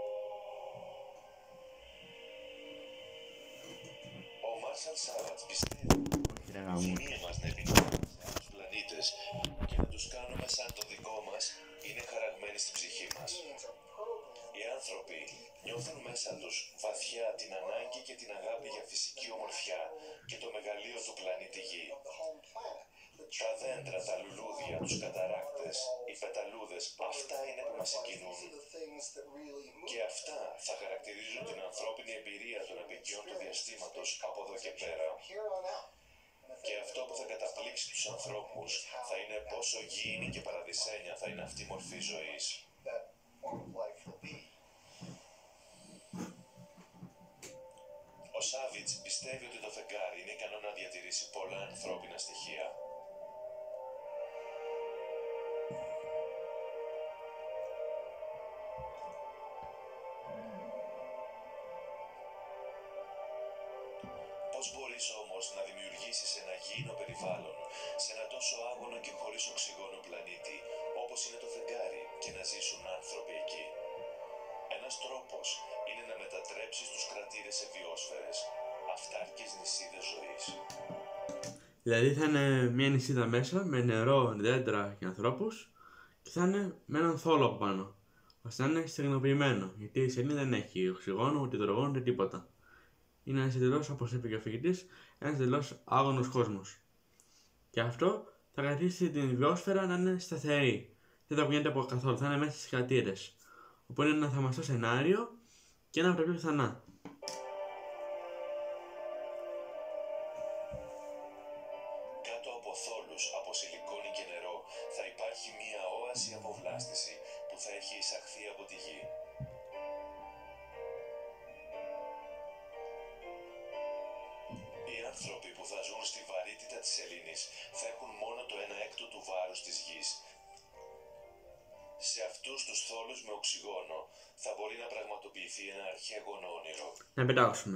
Ο Μάρσαλ Σάβατς πιστεύει ότι η κοινωνία μας να επικοινωνεί σε άλλους πλανήτες και να τους κάνουμε σαν το δικό μας είναι χαραγμένοι στην ψυχή μας. Οι άνθρωποι νιώθουν μέσα τους βαθιά την ανάγκη και την αγάπη για φυσική ομορφιά και το μεγαλείο του πλανήτη Γη. Τα δέντρα, τα λουλούδια, τους καταράκτες, οι πεταλούδες, αυτά είναι που μας συγκινούν. Και αυτά θα χαρακτηρίζουν την ανθρώπινη εμπειρία των επικιών του διαστήματος από εδώ και πέρα. Και αυτό που θα καταπλήξει τους ανθρώπους θα είναι πόσο γήινη και παραδεισένια θα είναι αυτή η μορφή ζωής. Ο Σάβιτς πιστεύει ότι το φεγγάρι είναι ικανό να διατηρήσει πολλά ανθρώπινα στοιχεία. Πώς μπορείς όμως να δημιουργήσεις ένα γήινο περιβάλλον σε ένα τόσο άγωνο και χωρίς οξυγόνο πλανήτη όπως είναι το φεγγάρι και να ζήσουν άνθρωποι εκεί? Ένας τρόπος είναι να μετατρέψεις τους κρατήρες σε βιόσφαιρες, αυτάρκες νησίδες ζωής. Δηλαδή θα είναι μια νησίδα μέσα με νερό, δέντρα και ανθρώπους και θα είναι με έναν θόλο από πάνω, ώστε να είναι στεγνοποιημένο, γιατί η σελήνη δεν έχει οξυγόνο, ούτε υδρογόνο, ούτε τίποτα. Είναι ένας εντελώς, όπως είπε και ο φοιτητής, ένας εντελώς άγωνος κόσμος. Και αυτό θα κρατήσει την βιόσφαιρα να είναι σταθερή. Δεν θα βγαίνει από καθόλου, θα είναι μέσα στις κρατήρες. Οπότε είναι ένα θαυμαστό σενάριο και ένα από τα πιο πιθανά. Κάτω από θόλους, από σιλικόνη και νερό, θα υπάρχει μια όαση αποβλάστηση που θα έχει εισαχθεί από τη Γη. Οι άνθρωποι που θα ζουν στη βαρύτητα της σελήνης θα έχουν μόνο το ένα έκτο του βάρους της Γης. Σε αυτούς τους θόλους με οξυγόνο θα μπορεί να πραγματοποιηθεί ένα αρχαίγωνο όνειρο. Να πετάξουμε.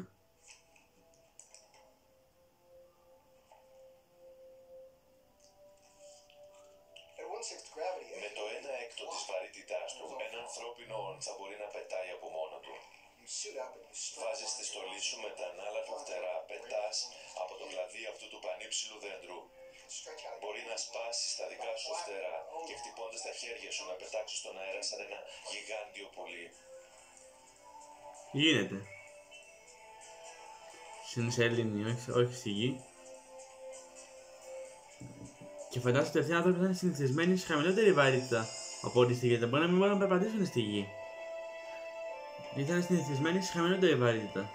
Με το ένα έκτο της βαρύτητάς του, ένα ανθρώπινο όν θα μπορεί να πετάει από μόνο του. Βάζεις τη στολή σου με τα ανάλαφα φτερά, πετάς από το κλαδί αυτού του πανύψηλου δέντρου. Μπορεί να σπάσεις τα δικά σου φτερά και χτυπώντας τα χέρια σου να πετάξεις στον αέρα σαν ένα γιγάντιο πουλί. Γίνεται. Στην σελήνη, όχι, όχι στη Γη. Και φαντάζομαι ότι αυτοί οι άνθρωποι θα είναι συνηθισμένοι σε χαμηλότερη βαρύτητα από ό,τι στη Γη. Δεν μπορεί να μην μπορούν να περπατήσουν στη Γη. Ήταν συνηθισμένοι σε χαμηλότερη βαρύτητα.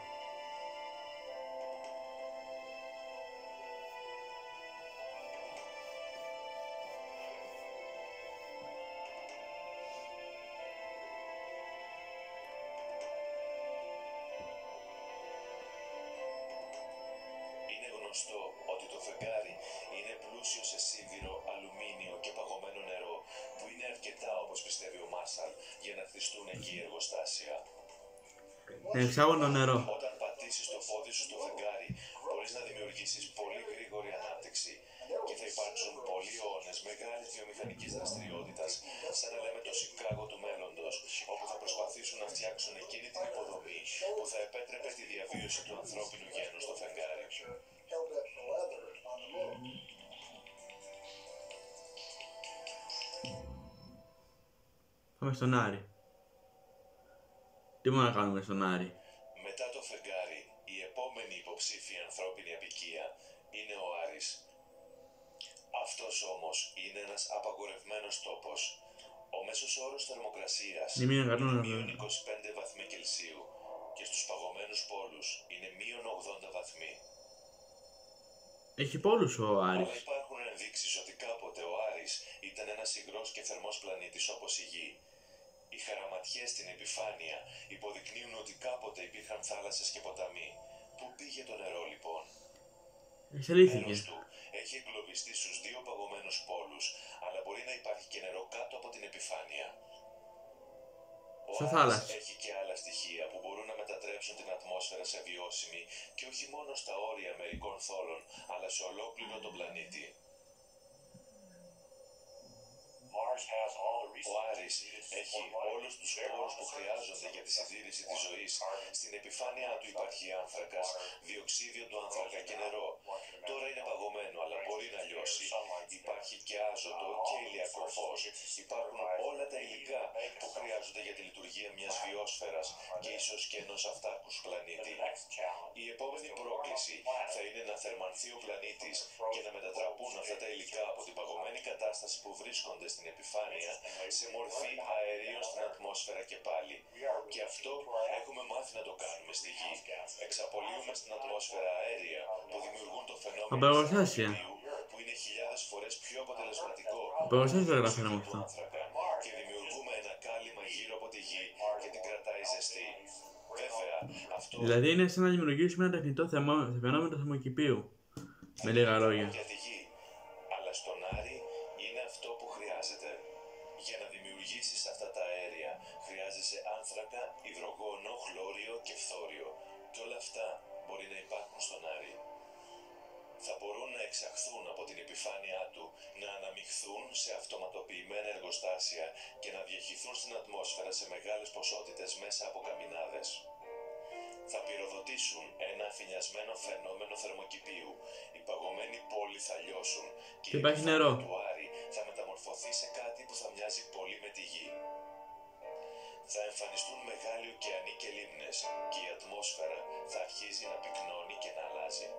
Είναι γνωστό ότι το φεγγάρι είναι πλούσιο σε σίδηρο, αλουμίνιο και παγωμένο νερό, που είναι αρκετά, όπως πιστεύει ο Μάρσαλ, για να χτιστούν εκεί εργοστάσια. Εξάγωνο νερό. Όταν πατήσεις το πόδι σου στο φεγγάρι, μπορείς να δημιουργήσεις πολύ γρήγορη ανάπτυξη και θα υπάρξουν πολλοί αιώνες μεγάλης βιομηχανικής δραστηριότητας, σαν να λέμε το Σικάγο του μέλλοντος, όπου θα προσπαθήσουν να φτιάξουν εκείνη την υποδομή που θα επέτρεπε τη διαβίωση του ανθρώπινου γένους στο φεγγάρι. έχουμε στον Άρη. Τι μπορούμε να κάνουμε στον Άρη? Μετά το φεγγάρι, η επόμενη υποψήφια ανθρώπινη απικία είναι ο Άρης. Αυτός όμως είναι ένας απαγορευμένος τόπος. Ο μέσος όρος θερμοκρασίας Είναι μείον εκατό, είναι μείον είκοσι πέντε βαθμοί Κελσίου και στους παγωμένους πόλους είναι μείον ογδόντα βαθμοί. Έχει πόλους ο Άρης. Αλλά υπάρχουν ενδείξεις ότι κάποτε ο Άρης ήταν ένας υγρός και θερμός πλανήτης όπως η Γη. Οι χαραματιές στην επιφάνεια υποδεικνύουν ότι κάποτε υπήρχαν θάλασσες και ποταμοί. Πού πήγε το νερό λοιπόν? Εξελίχθηκε. Μέρος του έχει εγκλωβιστεί στους δύο παγωμένους πόλους, αλλά μπορεί να υπάρχει και νερό κάτω από την επιφάνεια. Ο Στο Άρης θάλασσα. έχει και άλλα στοιχεία που μπορούν να μετατρέψουν την ατμόσφαιρα σε βιώσιμη και όχι μόνο στα όρια μερικών θόλων, αλλά σε ολόκληρο τον πλανήτη. Ο Άρης έχει όλους τους πόρους που χρειάζονται για τη συντήρηση της ζωής. Στην επιφάνειά του υπάρχει άνθρακας, διοξίδιο του άνθρακα και νερό. Τώρα είναι παγωμένο, αλλά μπορεί να λιώσει. Υπάρχει και άζωτο και ηλιακό φως. Υπάρχουν όλα τα υλικά που χρειάζονται για τη λειτουργία μιας βιόσφαιρας και ίσως και ενός αυτάρκους πλανήτη. Η επόμενη πρόκληση θα είναι να θερμανθεί ο πλανήτης και να μετατραπούν αυτά τα υλικά από την παγωμένη κατάσταση που βρίσκονται στην επιφάνεια σε μορφή αερίων στην ατμόσφαιρα και πάλι. Και αυτό έχουμε μάθει να το κάνουμε στη Γη. Εξαπολύουμε στην ατμόσφαιρα αέρια που δημιουργούν το φαινόμενο Από εργοστάσια. που είναι χιλιάδες φορές πιο αποτελεσματικό Από εργοστάσια το γράφει του αυτό. άνθρακα και δημιουργούμε ένα κάλυμα γύρω από τη Γη και την κρατάει ζεστή. Βέβαια, αυτό Δηλαδή είναι σαν να δημιουργήσουμε ένα τεχνητό θεμο- φαινόμενο θερμοκηπίου. Με λίγα λόγια. για τη Γη. Αλλά στον Άρη είναι αυτό που χρειάζεται. Για να δημιουργήσεις αυτά τα αέρια χρειάζεσαι άνθρακα, υδρογόνο, χλώριο και φθόριο. Και όλα αυτά μπορεί να υπάρχουν στον Άρη. Θα μπορούν να εξαχθούν από την επιφάνειά του, να αναμειχθούν σε αυτοματοποιημένα εργοστάσια και να διαχυθούν στην ατμόσφαιρα σε μεγάλες ποσότητες μέσα από καμινάδες. Θα πυροδοτήσουν ένα αφηνιασμένο φαινόμενο θερμοκηπίου. Οι παγωμένοι πόλοι θα λιώσουν και Και η υπάρχει επιφάνεια νερό. του Άρη θα μεταμορφωθεί σε κάτι που θα μοιάζει πολύ με τη Γη. Θα εμφανιστούν μεγάλοι ωκεανοί και λίμνες και η ατμόσφαιρα θα αρχίζει να πυκνώνει και να αλλάζει.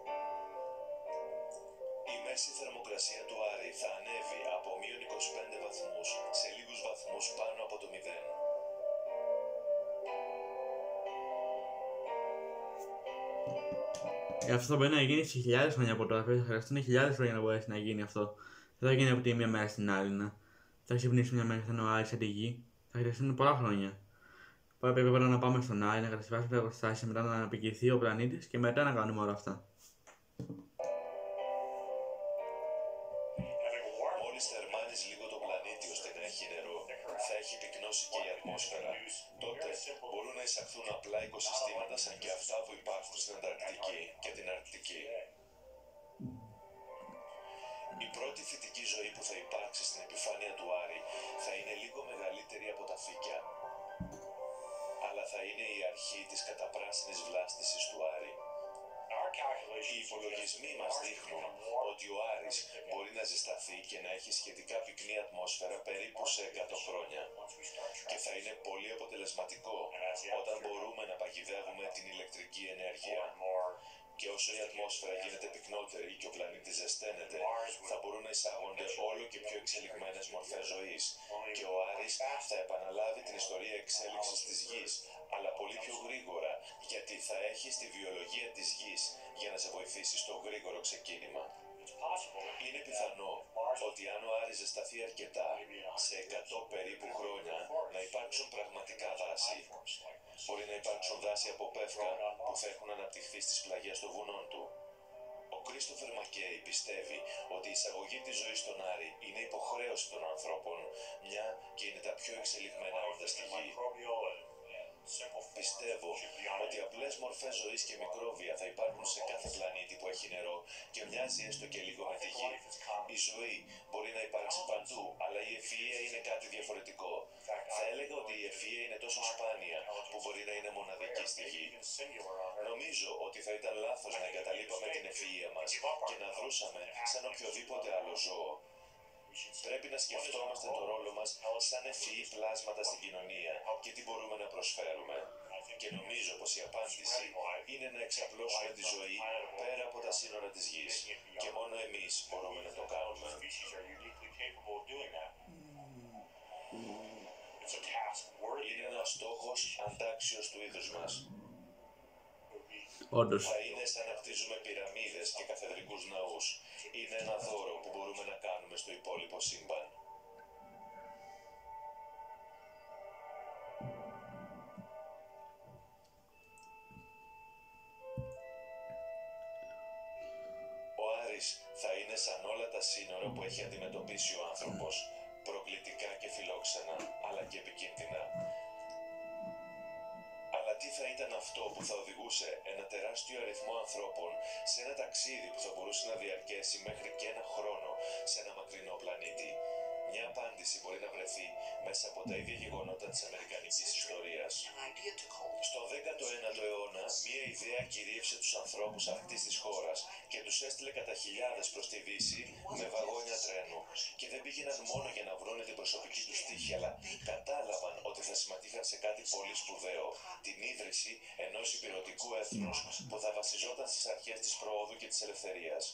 Η μέση θερμοκρασία του Άρη θα ανέβει από μείον είκοσι πέντε βαθμούς σε λίγους βαθμούς πάνω από το μηδέν. Ε, αυτό μπορεί να γίνει σε χιλιάδες χρόνια από τώρα. Θα χρειαστούν χιλιάδες χρόνια να μπορέσει να γίνει αυτό. Δεν θα γίνει από τη μία μέρα στην άλλη. Να. Θα ξυπνήσουμε μια μέρα και θα είναι ο Άρης σαν τη Γη. Θα χρειαστούν πολλά χρόνια. Τώρα πρέπει να πάμε στον Άρη, να κατασκευάσουμε τα εργοστάσια, μετά να αναπικηθεί ο πλανήτης και μετά να κάνουμε όλα αυτά. Μόλις θερμάνεις λίγο τον πλανήτη ώστε να έχει νερό, θα έχει πυκνώσει και η ατμόσφαιρα. Τότε μπορούν να εισαχθούν απλά οικοσυστήματα σαν και αυτά που υπάρχουν στην Ανταρκτική και την Αρκτική. Η πρώτη φυτική ζωή που θα υπάρξει στην επιφάνεια του Άρη θα είναι λίγο μεγαλύτερη από τα φύκια. Αλλά θα είναι η αρχή της καταπράσινης βλάστησης του Άρη. Οι υπολογισμοί μας δείχνουν ότι ο Άρης μπορεί να ζεσταθεί και να έχει σχετικά πυκνή ατμόσφαιρα περίπου σε εκατό χρόνια. Και θα είναι πολύ αποτελεσματικό όταν μπορούμε να παγιδεύουμε την ηλεκτρική ενέργεια. Και όσο η ατμόσφαιρα γίνεται πυκνότερη και ο πλανήτης ζεσταίνεται, θα μπορούν να εισάγονται όλο και πιο εξελιγμένες μορφές ζωής. Και ο Άρης θα επαναλάβει την ιστορία εξέλιξης της Γης, αλλά πολύ πιο γρήγορα, γιατί θα έχει τη βιολογία της Γης για να σε βοηθήσει στο γρήγορο ξεκίνημα. Είναι πιθανό ότι αν ο Άρης ζεσταθεί αρκετά, σε εκατό περίπου χρόνια, να υπάρξουν πραγματικά δάση. Μπορεί να υπάρξουν δάση από πεύκα που θα έχουν αναπτυχθεί στις πλαγιές των βουνών του. Ο Κρίστοφερ Μακέι πιστεύει ότι η εισαγωγή της ζωής στον Άρη είναι υποχρέωση των ανθρώπων, μια και είναι τα πιο εξελιγμένα όρδα στη Γη. Πιστεύω ότι απλές μορφές ζωής και μικρόβια θα υπάρχουν σε κάθε πλανήτη που έχει νερό και μοιάζει έστω και λίγο με τη Γη. Η ζωή μπορεί να υπάρξει παντού, αλλά η ευφυΐα είναι κάτι διαφορετικό. Θα έλεγα ότι η ευφυΐα είναι τόσο σπάνια που μπορεί να είναι μοναδική στη Γη. Νομίζω ότι θα ήταν λάθος να εγκαταλείπαμε την ευφυΐα μας και να δρούσαμε σαν οποιοδήποτε άλλο ζώο. Πρέπει να σκεφτόμαστε το ρόλο μας σαν ευφυή πλάσματα στην κοινωνία και τι μπορούμε να προσφέρουμε. Και νομίζω πως η απάντηση είναι να εξαπλώσουμε τη ζωή πέρα από τα σύνορα της γης. Και μόνο εμείς μπορούμε να το κάνουμε. Είναι ένας στόχος αντάξιος του είδους μας. Όντως. Θα είναι σαν να χτίζουμε πυραμίδες και καθεδρικούς ναούς. Είναι ένα δώρο που μπορούμε να κάνουμε στο υπόλοιπο σύμπαν. Ο Άρης θα είναι σαν όλα τα σύνορα που έχει αντιμετωπίσει ο άνθρωπος, προκλητικά και φιλόξενα, αλλά και επικίνδυνα. Αλλά τι θα ήταν αυτό που θα οδηγούσε ένα τεράστιο αριθμό ανθρώπων σε ένα ταξίδι που θα μπορούσε να διαρκέσει μέχρι και ένα χρόνο σε ένα μακρινό πλανήτη? Μια απάντηση μπορεί να βρεθεί μέσα από τα ίδια γεγονότα της αμερικανικής ιστορίας. Στο δέκατο ένατο αιώνα, μια ιδέα κυρίευσε τους ανθρώπους αυτής της χώρας και τους έστειλε κατά χιλιάδες προς τη Δύση με βαγόνια τρένου. Και δεν πήγαιναν μόνο για να βρούνε την προσωπική τους τύχη, αλλά κατάλαβαν ότι θα συμμετείχαν σε κάτι πολύ σπουδαίο, την ίδρυση ενός υπηρετικού έθνους που θα βασιζόταν στις αρχές της προόδου και της ελευθερίας.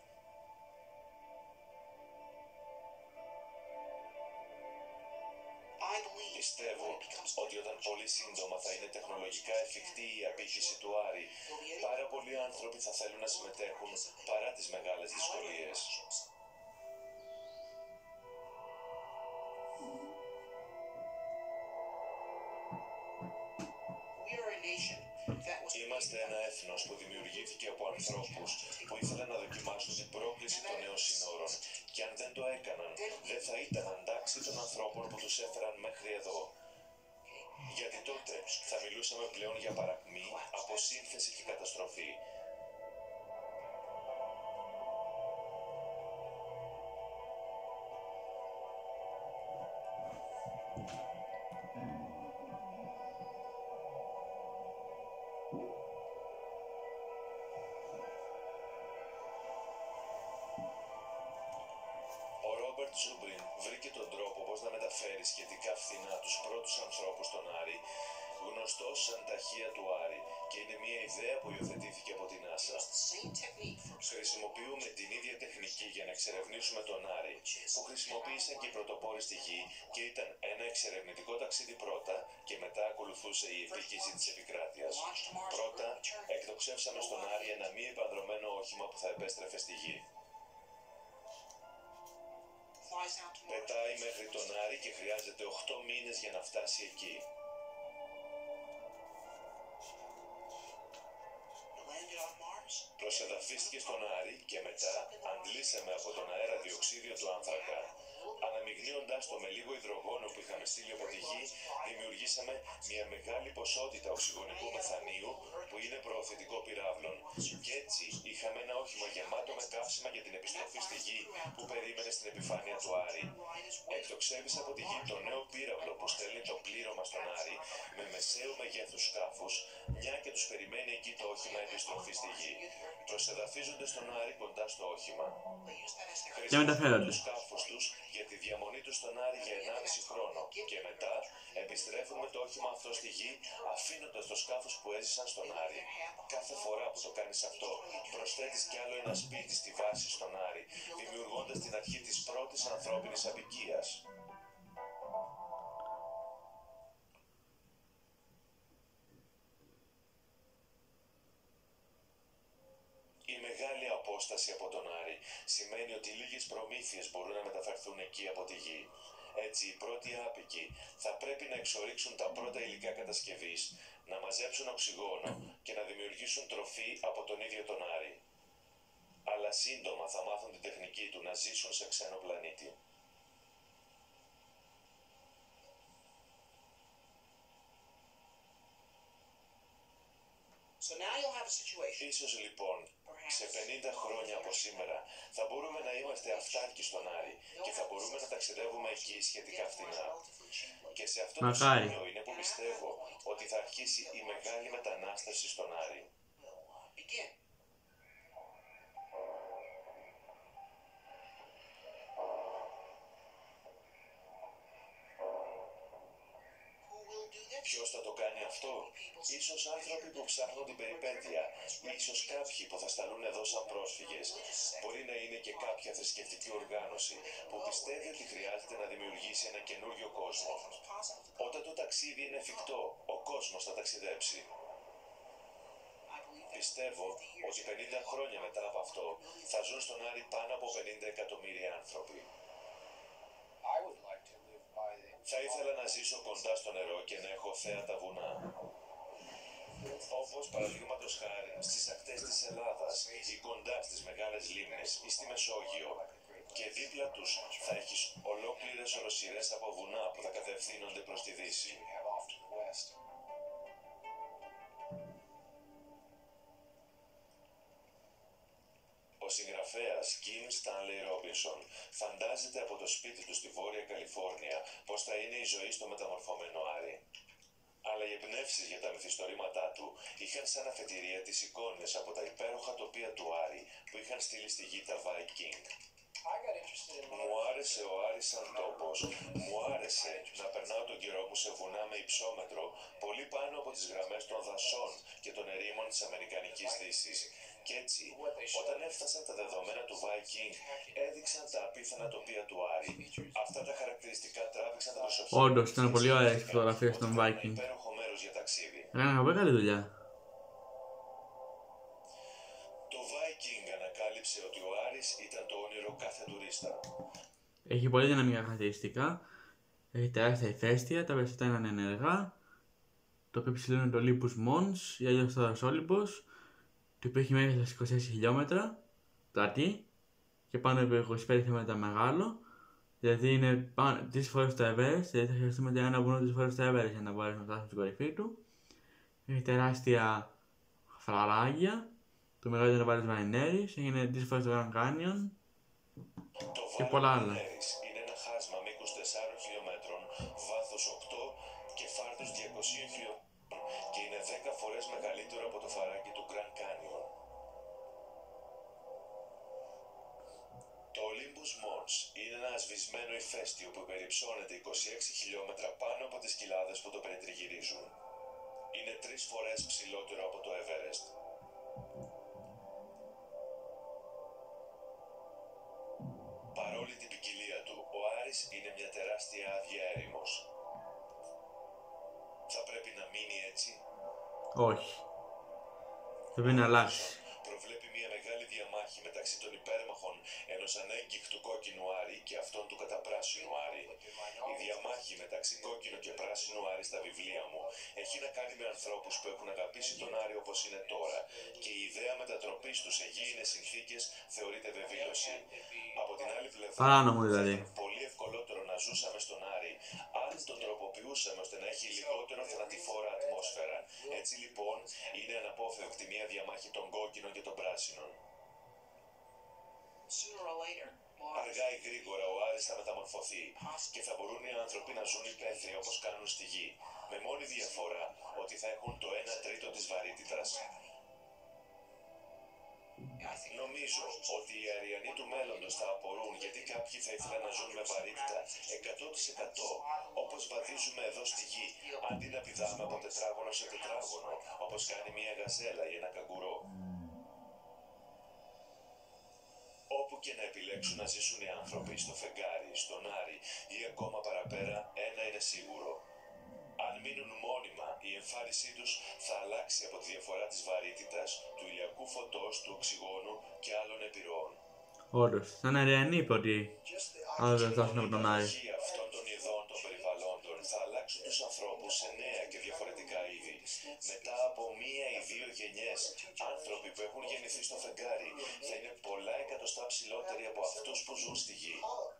Πιστεύω ότι όταν πολύ σύντομα θα είναι τεχνολογικά εφικτή η απήχηση του Άρη, πάρα πολλοί άνθρωποι θα θέλουν να συμμετέχουν παρά τις μεγάλες δυσκολίες. Είμαστε ένα έθνος που δημιουργήθηκε από ανθρώπους που ήθελαν να δοκιμάσουν την πρόκληση των νέων συνόρων και αν δεν το έκαναν, δεν θα ήταν αντάξει των ανθρώπων που τους έφεραν μέχρι εδώ. Γιατί τότε θα μιλούσαμε πλέον για παρακμή, αποσύνθεση και καταστροφή. Ζούμπριν βρήκε τον τρόπο πώς να μεταφέρει σχετικά φθηνά τους πρώτους ανθρώπους στον Άρη, γνωστός σαν ταχεία του Άρη, και είναι μια ιδέα που υιοθετήθηκε από την NASA. Χρησιμοποιούμε την ίδια τεχνική για να εξερευνήσουμε τον Άρη, που χρησιμοποίησαν και οι πρωτοπόροι στη Γη και ήταν ένα εξερευνητικό ταξίδι πρώτα και μετά ακολουθούσε η επίκηση της επικράτειας. Πρώτα, εκτοξεύσαμε στον Άρη ένα μη επανδρωμένο όχημα που θα επέστρεφε στη Γη. Πετάει μέχρι τον Άρη και χρειάζεται οκτώ μήνες για να φτάσει εκεί. Προσεδαφίστηκε στον Άρη και μετά αντλήσαμε από τον αέρα διοξίδιο του άνθρακα. Αναμειγνύοντας το με λίγο υδρογόνο που είχαμε στείλει από τη Γη, δημιουργήσαμε μια μεγάλη ποσότητα οξυγονικού μεθανίου που είναι προωθητικό πυράβλων. Και έτσι είχαμε ένα όχημα γεμάτο με καύσιμα για την επιστροφή στη Γη που περίμενε στην επιφάνεια του Άρη. Εκτοξεύεις από τη Γη το νέο πύραυλο που στέλνει το πλήρωμα στον Άρη με μεσαίου μεγέθους σκάφους, μια και τους περιμένει εκεί το όχημα επιστροφή στη Γη. Προσεδαφίζονται στον Άρη κοντά στο όχημα. Και μεταφέρονται. Τους σκάφους τους για τη διαμονή τους στον Άρη για ενάμιση χρόνο και μετά επιστρέφουν με το όχημα αυτό στη Γη, αφήνοντας το σκάφος που έζησαν στον Άρη. Κάθε φορά που το κάνεις αυτό, προσθέτεις κι άλλο ένα σπίτι στη βάση στον Άρη, δημιουργώντας την αρχή της πρώτης ανθρώπινης αποικίας. Η μεγάλη απόσταση από τον Άρη σημαίνει ότι λίγες προμήθειες μπορούν να μεταφερθούν εκεί από τη Γη. Έτσι, οι πρώτοι άπικοι θα πρέπει να εξορίξουν τα πρώτα υλικά κατασκευής, να μαζέψουν οξυγόνο και να δημιουργήσουν τροφή από τον ίδιο τον Άρη. Αλλά σύντομα θα μάθουν την τεχνική του να ζήσουν σε ξένο πλανήτη. So now you'll have a situation. Ίσως λοιπόν, σε πενήντα χρόνια από σήμερα, θα μπορούμε να είμαστε αυτάρκοι στον Άρη και θα μπορούμε να ταξιδεύουμε εκεί σχετικά φθηνά. Και σε αυτό το Μακάρι. σημείο είναι που πιστεύω ότι θα αρχίσει η μεγάλη μετανάστευση στον Άρη. Begin. Ποιος θα το κάνει αυτό? Ίσως άνθρωποι που ψάχνουν την περιπέτεια, ίσως κάποιοι που θα σταλούν εδώ σαν πρόσφυγες. Μπορεί να είναι και κάποια θρησκευτική οργάνωση που πιστεύει ότι χρειάζεται να δημιουργήσει ένα καινούριο κόσμο. Όταν το ταξίδι είναι εφικτό, ο κόσμος θα ταξιδέψει. Πιστεύω ότι πενήντα χρόνια μετά από αυτό θα ζουν στον Άρη πάνω από πενήντα εκατομμύρια άνθρωποι. Θα ήθελα να ζήσω κοντά στο νερό και να έχω θέατα βουνά. Όπως παραδείγματος χάρη στις ακτές της Ελλάδας ή κοντά στις μεγάλες λίμνες ή στη Μεσόγειο. Και δίπλα τους θα έχεις ολόκληρες οροσειρές από βουνά που θα κατευθύνονται προς τη δύση. Ο συγγραφέας Kim Stanley Robinson φαντάζεται από το σπίτι του στη Βόρεια Καλιφόρνια πως θα είναι η ζωή στο μεταμορφωμένο Άρη. Αλλά οι εμπνεύσεις για τα μυθιστορήματά του είχαν σαν αφετηρία τις εικόνες από τα υπέροχα τοπία του Άρη που είχαν στείλει στη γη τα Viking. Μου άρεσε ο Άρης σαν τόπος, μου άρεσε να περνάω τον καιρό μου σε βουνά με υψόμετρο πολύ πάνω από τις γραμμές των δασών και των ερήμων της Αμερικανικής Δύσης. Κι έτσι, όταν έφτασαν τα δεδομένα του Viking, έδειξαν τα απίθανα τοπία του Άρη. Αυτά τα χαρακτηριστικά τράβηξαν τα προσοχή. Όντως, ήταν πολύ ωραίες οι φωτογραφίες των Viking. Υπέροχο μέρος για ταξίδι. Έκανα πολύ καλή δουλειά. Το Viking ανακάλυψε ότι ο Άρης ήταν το όνειρο κάθε τουρίστα. Έχει πολύ δυναμικά χαρακτηριστικά. Έχει τεράστια ηφαίστεια, τα περισσότερα είναι ενεργά. Το πιο ψηλό είναι το Olympus Mons ή αλλιώς το Olympus, το οποίο έχει μέγεθος είκοσι έξι χιλιόμετρα πλατή και πάνω από είκοσι πέντε χιλιόμετρα μεγάλο. Δηλαδή είναι πάνω τρεις φορές το Everest, δηλαδή θα χρειαστούμε ένα βουνό τρεις φορές το Everest για να μπορέσουμε να φτάσουμε στην κορυφή του. Έχει τεράστια φραγάγια, το μεγαλύτερο είναι ο Βάλης Μαρινέρης, έγινε τρεις φορές το Grand Canyon και πολλά άλλα. Είναι ένα χάσμα μήκους τεσσάρων χιλιόμετρων, βάθος οκτώ και φάρδος διακόσια χιλιόμετρων και είναι δέκα φορές μεγαλύτερο από το φαράγγι του Grand Canyon. Το Olympus Mons είναι ένα σβησμένο ηφαίστειο που περιψώνεται είκοσι έξι χιλιόμετρα πάνω από τις κοιλάδες που το περιτριγυρίζουν. Είναι τρεις φορές ψηλότερο από το Everest. Παρόλη την ποικιλία του, ο Άρης είναι μια τεράστια άδεια έρημος. Θα πρέπει να μείνει έτσι? Όχι. Πρέπει να αλλάξει. Προβλέπει μια μεγάλη διαμάχη μεταξύ των υπέρμαχων ενός ανέγκυχτου κόκκινου Άρη και αυτών του καταπράσινου Άρη. Η διαμάχη μεταξύ κόκκινου και πράσινου Άρη στα βιβλία μου έχει να κάνει με ανθρώπους που έχουν αγαπήσει τον Άρη όπως είναι τώρα και η ιδέα μετατροπής του σε γήινες συνθήκες θεωρείται βεβήλωση. Από την άλλη πλευρά, Παράνομο δηλαδή. είναι πολύ ευκολότερο να ζούσαμε στον Άρη αν τον τροποποιούσαμε ώστε να έχει λιγότερο θανατηφόρα ατμόσφαιρα. Έτσι λοιπόν είναι αναπόφευκτη μια διαμάχη των κόκκινων και των πράσινων. Αργά ή γρήγορα ο Άρης θα μεταμορφωθεί και θα μπορούν οι άνθρωποι να ζουν υπαίθρια όπως κάνουν στη γη, με μόνη διαφορά ότι θα έχουν το ένα τρίτο της βαρύτητας. Νομίζω ότι οι Αριανοί του μέλλοντος θα απορούν γιατί κάποιοι θα ήθελαν να ζουν με βαρύτητα εκατό τοις εκατό όπως βαδίζουμε εδώ στη γη, αντί να πηδάμε από τετράγωνο σε τετράγωνο όπως κάνει μια γαζέλα ή ένα καγκουρό. Όπου και να επιλέξουν να ζήσουν οι άνθρωποι, στο φεγγάρι, στον Άρη ή ακόμα παραπέρα, ένα είναι σίγουρο. Αν μείνουν μόνιμα, η εμφάνισή τους θα αλλάξει από τη διαφορά της βαρύτητας, του ηλιακού φωτός, του οξυγόνου και άλλων επιρροών. Όντως, σαν Αριανοί είπε ότι αν δεν φτάσουν από τον Άρη. Η αυτών των ειδών των περιβαλλόντων θα αλλάξουν τους ανθρώπους σε νέα και διαφορετικά είδη. Μετά από μία ή δύο γενιές, άνθρωποι που έχουν γεννηθεί στο φεγγάρι θα είναι πολλά εκατοστά ψηλότεροι από αυτούς που ζουν στη γη.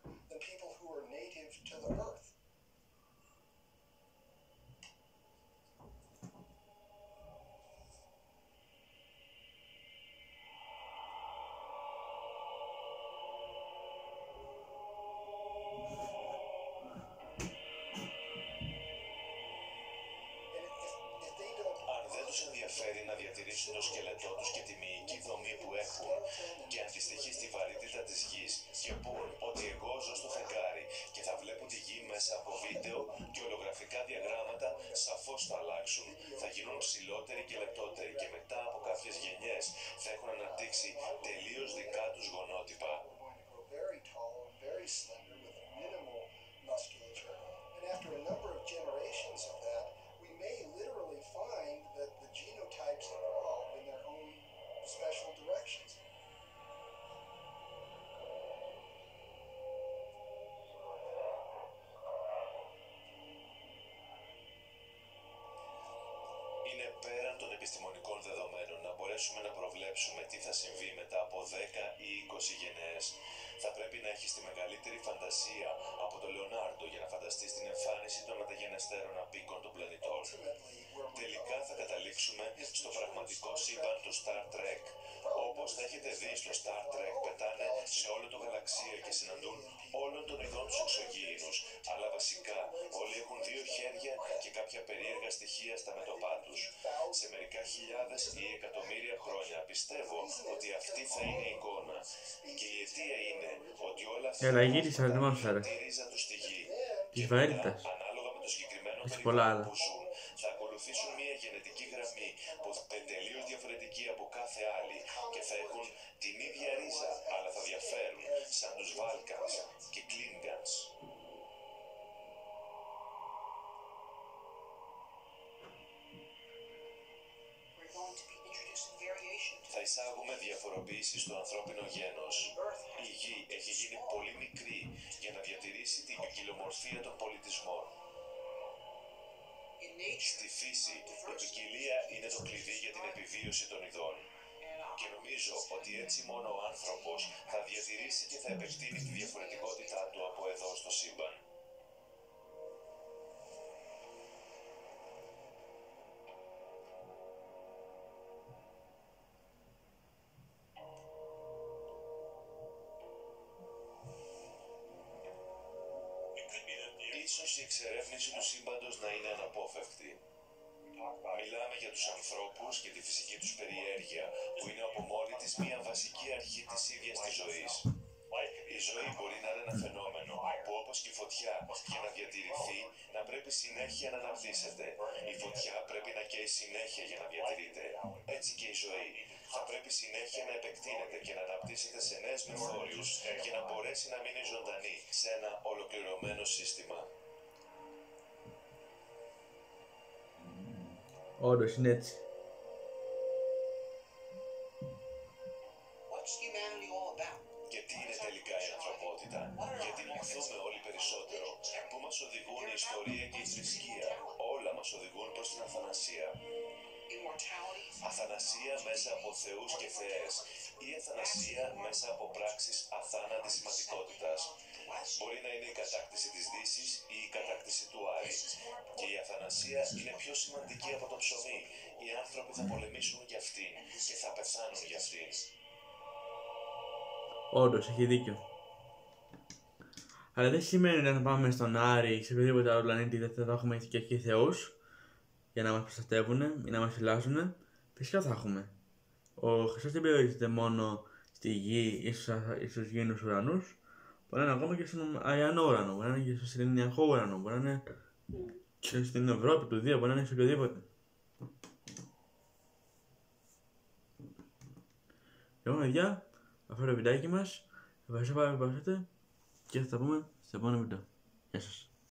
Ενδιαφέρει να διατηρήσουν το σκελετό τους και τη μυϊκή δομή που έχουν και αντιστοιχεί στη βαρύτητα της γης και πούν ότι εγώ ζω στο φεγγάρι και θα βλέπουν τη σαφώς θα αλλάξουν, θα γίνουν ψηλότεροι και λεπτότεροι και μετά από κάποιες γενιές θα έχουν αναπτύξει τελείως δικά τους γονότυπα. Very tall and very slender with minimal musculature. And after a number of generations of that, we may literally find that the genotypes evolve in their own special directions. Είναι πέραν των επιστημονικών δεδομένων να μπορέσουμε να προβλέψουμε τι θα συμβεί μετά από δέκα ή είκοσι γενναίες. Θα πρέπει να έχεις τη μεγαλύτερη φαντασία από τον Λεωνάρντο για να φανταστείς την εμφάνιση των μεταγενεστέρων απίκων των πλανητών. Τελικά θα καταλήξουμε στο πραγματικό σύμπαν του Star Trek. Όπως θα έχετε δει στο Star Trek, πετάνε σε όλο το γαλαξία και συναντούν όλων των ειδών τους εξωγήινους. Αλλά βασικά όλοι έχουν δύο χέρια και κάποια περίεργα στοιχεία στα μέτωπά τους. Σε μερικά χιλιάδες ή εκατομμύρια χρόνια πιστεύω ότι αυτή θα είναι η εικόνα. Και η αιτία είναι ότι όλα αυτά Έλα, γύρισα, δεν μ' άφησα, ρε. τη ρίζα του στη γη. Της βαρύτητας. Ανάλογα με το συγκεκριμένο Έχει πολλά περιβάλλον άλλα. που ζουν, θα ακολουθήσουν μια γενετική γραμμή που θα είναι τελείως διαφορετική από κάθε άλλη και θα έχουν την ίδια ρίζα, αλλά θα διαφέρουν σαν τους Βάλκανς και Κλίνγκανς. We're going to be introducing variation to Θα εισάγουμε διαφοροποίηση στο ανθρώπινο γένος. Η γη έχει γίνει πολύ μικρή για να διατηρήσει την ποικιλομορφία των πολιτισμών. in nature. Στη φύση, η ποικιλία είναι το κλειδί για την επιβίωση των ειδών. Και νομίζω ότι έτσι μόνο ο άνθρωπος θα διατηρήσει και θα επεκτείνει τη διαφορετικότητά του από εδώ στο σύμπαν. Ίσως η εξερεύνηση του σύμπαντος να είναι αναπόφευκτη. Μιλάμε για τους ανθρώπους και τη φυσική τους περιέργεια, που είναι από μόνη της μία βασική αρχή της ίδιας της ζωής. Η ζωή μπορεί να είναι ένα φαινόμενο που, όπως και η φωτιά, για να διατηρηθεί, να πρέπει συνέχεια να αναπτύσσεται. Η φωτιά πρέπει να καίει συνέχεια για να διατηρείται. Έτσι και η ζωή. Θα πρέπει συνέχεια να επεκτείνεται και να αναπτύσσεται σε νέες μεθόριους για να μπορέσει να μείνει ζωντανή σε ένα ολοκληρωμένο σύστημα. Όντως είναι έτσι. What's humanity all about? Και τι είναι τελικά η ανθρωπότητα, γιατί μαθαίνουμε όλοι περισσότερο, πού μας οδηγούν η ιστορία και η θρησκεία, όλα μας οδηγούν προς την αθανασία. Immortality? Αθανασία μέσα από θεούς και θεές ή αθανασία μέσα από πράξεις αθάνατης σημαντικότητας. Μπορεί να είναι η κατάκτηση της Δύσης ή η κατάκτηση του Άρη. Και η αθανασία είναι πιο σημαντική από το ψωμί. Οι άνθρωποι θα πολεμήσουν για αυτήν και θα πεθάνουν για αυτήν. Όντως, έχει δίκιο. Αλλά δεν σημαίνει ότι αν πάμε στον Άρη ή σε οποιοδήποτε άλλο πλανήτη δεν θα έχουμε και εκεί θεούς για να μας προστατεύουν ή να μας φυλάσσουν. Φυσικά θα έχουμε. Ο Χριστός δεν περιορίζεται μόνο στη γη ή στους, στους γήινους ουρανούς. Μπορεί να είναι ακόμα και στον αριανό ουρανό, μπορεί να είναι και στο σεληνιακό ουρανό, μπορεί να είναι και στην Ευρώπη του δύο, μπορεί να είναι σε οποιοδήποτε. Λοιπόν, παιδιά, αυτό είναι το βιντεάκι μας. Ευχαριστώ πάρα πολύ που παρακολουθήσατε και θα τα πούμε στο επόμενο βίντεο. Γεια σας.